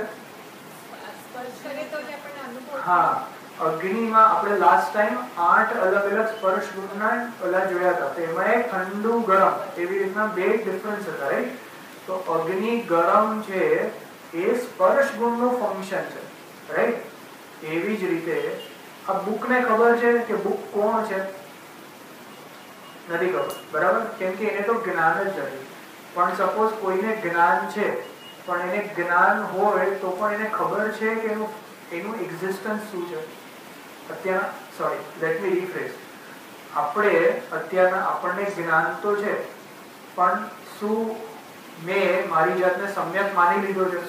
હા, અગ્નિમાં આપણે લાસ્ટ ટાઈમ આઠ અલગ અલગ સ્પર્શ ગુણના ઓલા જોયા હતા, તો એમાં એક ઠંડુ ગરમ એવી રીતના બે ડિફરન્સ હતા, રાઈટ? તો અગ્નિ ગરમ છે એ સ્પર્શ ગુણનું ફંક્શન છે, રાઈટ? એવી જ રીતે આ બુકને ખબર છે કે બુક કોણ છે? નથી ખબર, બરાબર? કેમ કે એને તો જ્ઞાન જ નથી. પણ સપોઝ કોઈને જ્ઞાન છે પણ એને જ્ઞાન હોય તો પણ એને ખબર છે કે એનું એનું એક્ઝિસ્ટન્સ શું છે? અત્યાર સોરી લેટ મી રિફ્રેશ. આપણે અત્યારના આપણને જ્ઞાન તો છે પણ શું મેં મારી જાતને સમ્યક માની લીધો છે?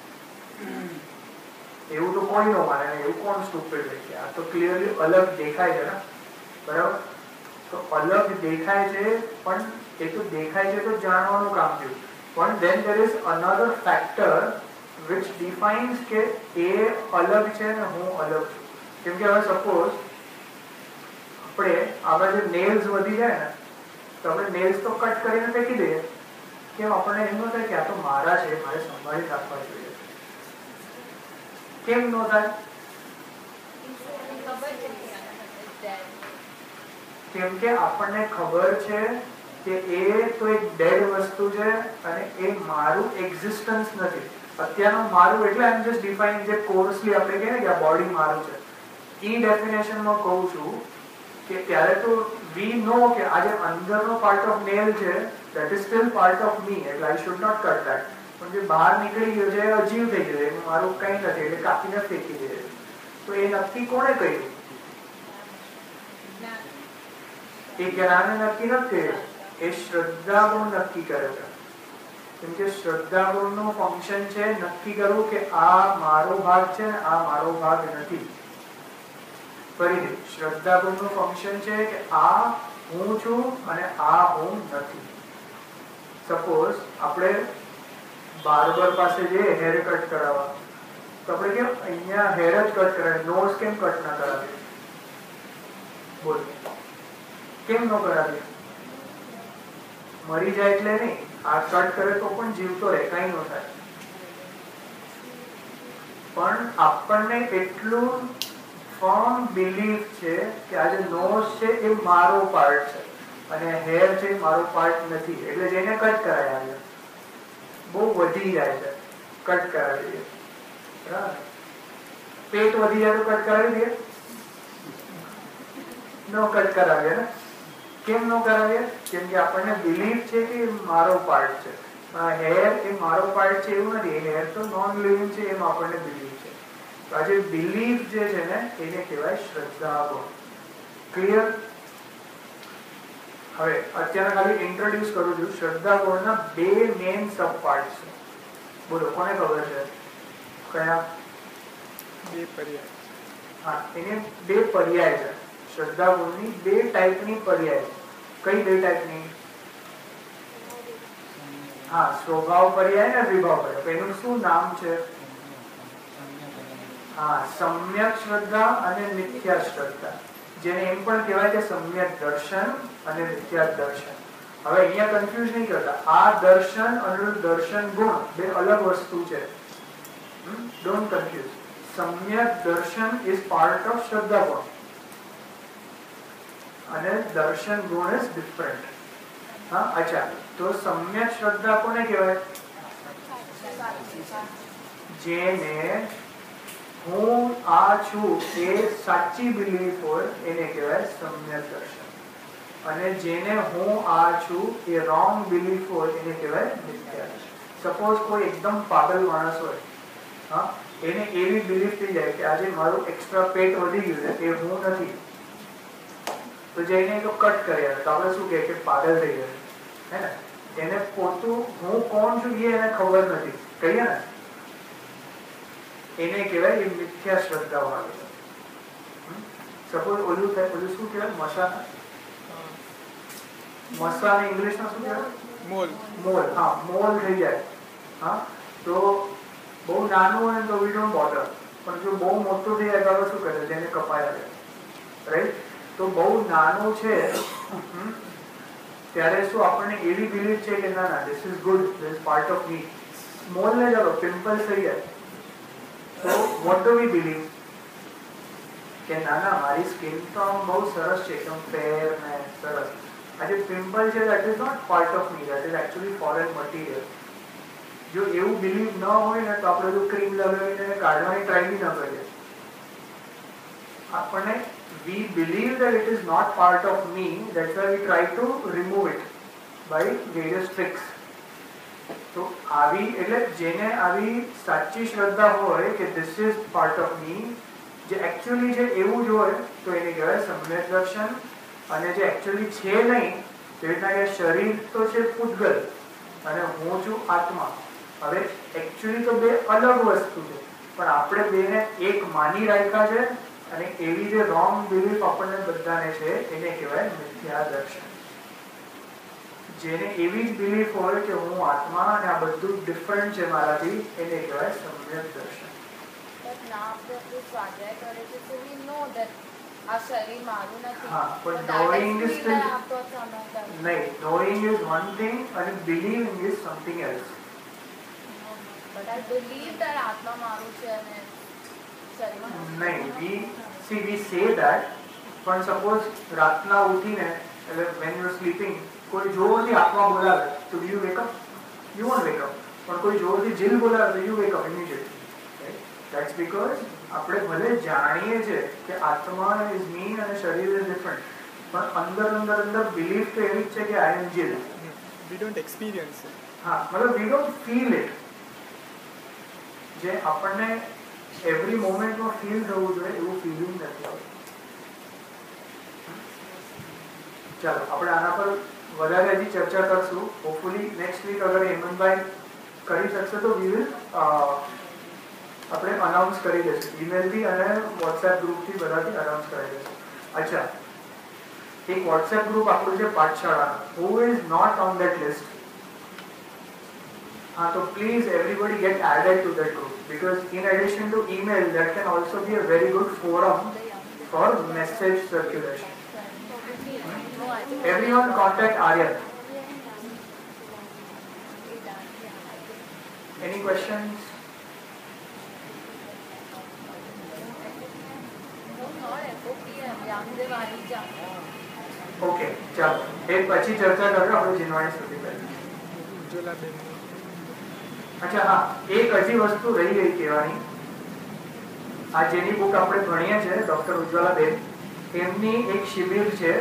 એવું તો કોઈ ન માને, એવું કોણ સ્ટુપિડ છે કે આ તો ક્લિયરલી અલગ દેખાય છે ને, બરાબર? તો અલગ દેખાય છે પણ એ તો દેખાય છે તો જાણવાનું કામ થયું, પણ then there is another factor which defines કે એ અલગ છે ને હું અલગ છું. કેમ કે હવે સપોઝ આપણે આ બાજુ નેલ્સ વધી જાય ને તો આપણે નેલ્સ તો કટ કરીને ફેંકી દઈએ, કેમ? આપણને એમ ન થાય કે આ તો મારા છે, મારે સંભાળી રાખવા જોઈએ. કેમ ન થાય? કેમ કે આપણને ખબર છે કે એ તો એક ડેડ વસ્તુ છે અને એ મારું એક્ઝિસ્ટન્સ નથી. અત્યારનું મારું એટલે આઈ એમ જસ્ટ ડિફાઇનિંગ, જે કોર્સલી આપણે કહીએ ને કે આ બોડી મારું છે, ઈ ડેફિનેશનમાં કહું છું કે ત્યારે તો વી નો કે આ જે અંદરનો પાર્ટ ઓફ નેલ છે that is still part of me, એટલે I should not cut that. પણ જે બહાર નીકળી ગયો છે એ અજીવ થઈ ગયો, એનું મારું કંઈ નથી એટલે કાપીને ફેંકી દે. તો એ નક્કી કોણે કર્યું? એ જ્ઞાને નક્કી નથી કર્યું, એ શ્રદ્ધા ગુણ નક્કી કરે છે. કેમ કે શ્રદ્ધા ગુણનું ફંક્શન છે નક્કી કરવું કે આ મારો ભાગ છે ને આ મારો ભાગ નથી. ફરીથી શ્રદ્ધા ગુણનું ફંક્શન છે કે આ હું છું અને આ હું નથી. સપોઝ આપણે બાર્બર પાસે જઈએ હેર કટ કરાવવા, તો આપણે કેમ અહીંયા હેર જ કટ કરાવીએ, નોઝ કેમ કટ ના કરાવીએ? બોલ, કેમ ન કરાવીએ? મરી જાય એટલે નહીં, આ કટ કરે તો પણ જીવતો રહે, કઈ ન થાય. પણ આપણને એટલું ફર્મ બિલીફ છે કે આ જે નોઝ છે એ મારો પાર્ટ છે અને હેર છે મારો પાર્ટ નથી, એટલે જેને કટ કરાયા છે બહુ વધી જાય છે, કટ કરાવી દઈએ. પેટ વધી જાય તો કટ કરાવી દઈએ? નો કટ કરાવીએ ને. કેમ નો કરાવીએ? કેમ કે આપણને બિલીફ છે કે મારો પાર્ટ છે. હેર એ મારો પાર્ટ છે એવું નથી, હેર તો નોન લિવિંગ છે એમ આપણને બિલીફ છે. તો આ જે બિલીફ જે છે ને એને કહેવાય શ્રદ્ધા. ક્લિયર? હવે અત્યારે ખાલી ઇન્ટ્રોડ્યુસ કરું છું. શ્રદ્ધા ગુણના બે મેઇન સબ પાર્ટ છે. બોલો કોને ખબર છે કયા? બે પર્યાય. હા, એને બે પર્યાય છે. શ્રદ્ધા ગુણની બે ટાઈપની પર્યાય. કઈ બે ટાઈપની? હા, સ્વભાવ પર્યાય ને વિભાવ પર્યાય. એનું શું નામ છે? હા, સમ્યક શ્રદ્ધા અને મિથ્યા શ્રદ્ધા, જેને એમ પણ કહેવાય કે સમ્યક દર્શન અને મિથ્યા દર્શન. હવે અહીંયા કન્ફ્યુઝ નહીં કરતા. આ દર્શન અને દર્શન ગુણ બે અલગ વસ્તુ છે. Don't confuse. સમ્યક દર્શન ઇઝ પાર્ટ ઓફ શ્રદ્ધા ગુણ અને દર્શન ગુણ ઇઝ ડિફરન્ટ. હા, અચ્છા. તો સમ્યક શ્રદ્ધા કોને કહેવાય? જેને હું આ છું એ સાચી બિલીફ હોય એને કહેવાય સમ્યક દર્શન. અને જેને હું આ છું એ રોંગ બિલીફ હોય એને કહેવાય મિથ્યા દર્શન. સપોઝ કોઈ એકદમ પાગલ માણસ હોય, હા, એને એવી બિલીફ થઈ જાય કે આજે મારું એક્સ્ટ્રા પેટ વધી ગયું છે એ હું નથી, તો જઈને તો કટ કર્યા, તો આપણે શું કહે કે પાગલ થઈ ગયો હે ને. એને પોતું હું કોણ છું એ એને ખબર નથી, કહીએ ને, એને કહેવાય એ મિથ્યા શ્રદ્ધા વાળો. સપોઝ ઓલું થાય, ઓલું શું કહેવાય? મસાલા. મસાલા ઇંગ્લિશમાં શું કહેવાય? મોલ. મોલ. હા, મોલ થઈ જાય. હા, તો બહુ નાનું હોય તો વી ડોન્ટ બોધર, પણ જો બહુ મોટું થઈ જાય તો શું કરે? જેને કપાયા છે, રાઈટ? તો બહુ નાનું છે ત્યારે શું આપણને એવી બિલીફ છે કે ના ના this is good, this is part of me. Small ને ચાલો પિમ્પલ્સ થઈ જાય તો વોટ ડુ વી બિલીવ? કે ના ના મારી સ્કિન તો બહુ સરસ છે, એકદમ ફેર ને સરસ. આજે પિમ્પલ છે that is not part of me, that is actually foreign material. જો એવું બિલીવ ન હોય ને તો આપણે જો ક્રીમ લગાવીને કાઢવાની ટ્રાય બી ન કરીએ. આપણને we believe that it is not part of me, that's why we try to remove it by various tricks. તો આવી એટલે જેને આવી સાચી શ્રદ્ધા હોય કે this is part of me, જે એકચ્યુઅલી છે એવું જ હોય તો એને કહેવાય સમ્યક દર્શન. અને જે એકચ્યુઅલી છે નહીં, જે રીતના કે શરીર તો છે પૂતગલ અને હું છું આત્મા. હવે એકચ્યુઅલી તો બે અલગ વસ્તુ છે, પણ આપણે બેને એક માની રાખ્યા છે અને એવી જે રોંગ બિલીફ આપણને બધાને છે એને કહેવાય મિથ્યા દર્શન. જેને એવી જ બિલીફ હોય કે હું આત્મા અને આ બધું ડિફરન્ટ છે મારાથી એને કહેવાય સમ્યક દર્શન. But now after this સ્વાધ્યાય કરે છે so we know that આ શરીર મારું નથી. હા, પણ that knowing is is still still after some time. નહીં, knowing is one thing and believing is something else. But I believe that આત્મા મારું છે અને શરીર નહીં, we see we say that, પણ સપોઝ રાતના ઉઠીને એટલે when you are sleeping કોઈ જોરથી આત્મા બોલાવે તો you wake up? You won't wake up. પણ કોઈ જોરથી જીલ બોલાવે તો you wake up immediately. Right? That's because આપણે ભલે જાણીએ છે કે આત્મા is me અને શરીર is different, પણ અંદર અંદર અંદર બિલીફ તો એવી જ છે કે I am Jill. We don't experience it. હા, મતલબ we don't feel it. જે આપણને એવરી મોમેન્ટમાં ફીલ થવું જોઈએ એવું ફીલિંગ નથી આવતું. ચાલો આપણે આના પર વધારે હજી ચર્ચા કરશું. હોપફુલી નેક્સ્ટ વીક અગર હેમંતભાઈ કરી શકશે તો વી વિલ આપણે અનાઉન્સ કરી દઈશું ઈમેલથી અને વોટ્સએપ ગ્રુપથી બધાથી અનાઉન્સ કરી દઈશું. અચ્છા, એક વોટ્સએપ ગ્રુપ આપણું છે પાઠશાળાનું. Who is not on that list? હા, તો please everybody get added to that group. because in addition to email, that can also be a very good forum for message circulation. Everyone contact Aryan. Any questions? Okay ચાલો એ પછી ચર્ચા કરજો આપણે જીનવાણી સુધી પહેલા. અચ્છા હા, એક હજી વસ્તુ રહી ગઈ કહેવાની. આ જેની બુક આપણે ભણીએ છે ડોક્ટર ઉજ્જવલાબેન, એમની એક શિબિર છે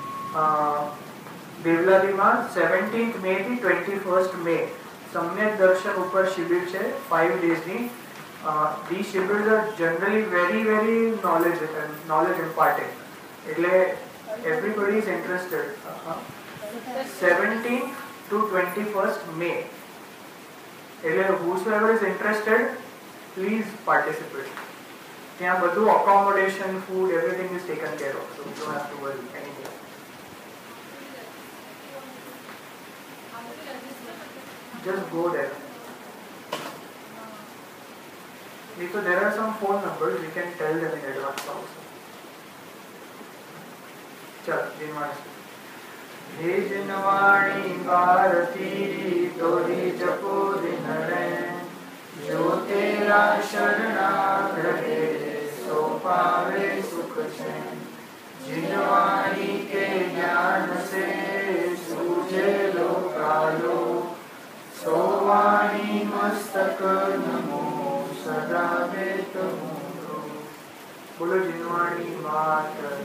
દેવલાલીમાં સેવન્ટીન્થ મે થી ટ્વેન્ટી ફર્સ્ટ મે સમ્યક દર્શન ઉપર શિબિર છે five days. these shiburs are generally very very knowledge knowledge imparting, એટલે everybody is interested. uh-huh. seventeenth to twenty-first May, એટલે whosoever is interested please participate. ત્યાં બધું accommodation, food, everything is taken care of, so you don't have to worry anything. Just go there. So there are some phone numbers, we can tell them in advance also. चल जिनवाणी. हे जिनवाणी भारती तोरी जपो दिन रे, जो तेरा शरणागृहे सो पावे सुख चैन. जिनवाणी के ज्ञान से सूझे लोकालो, सो वाणी मस्तक नमो सदा वेत. बोलो जिनवाणी मात.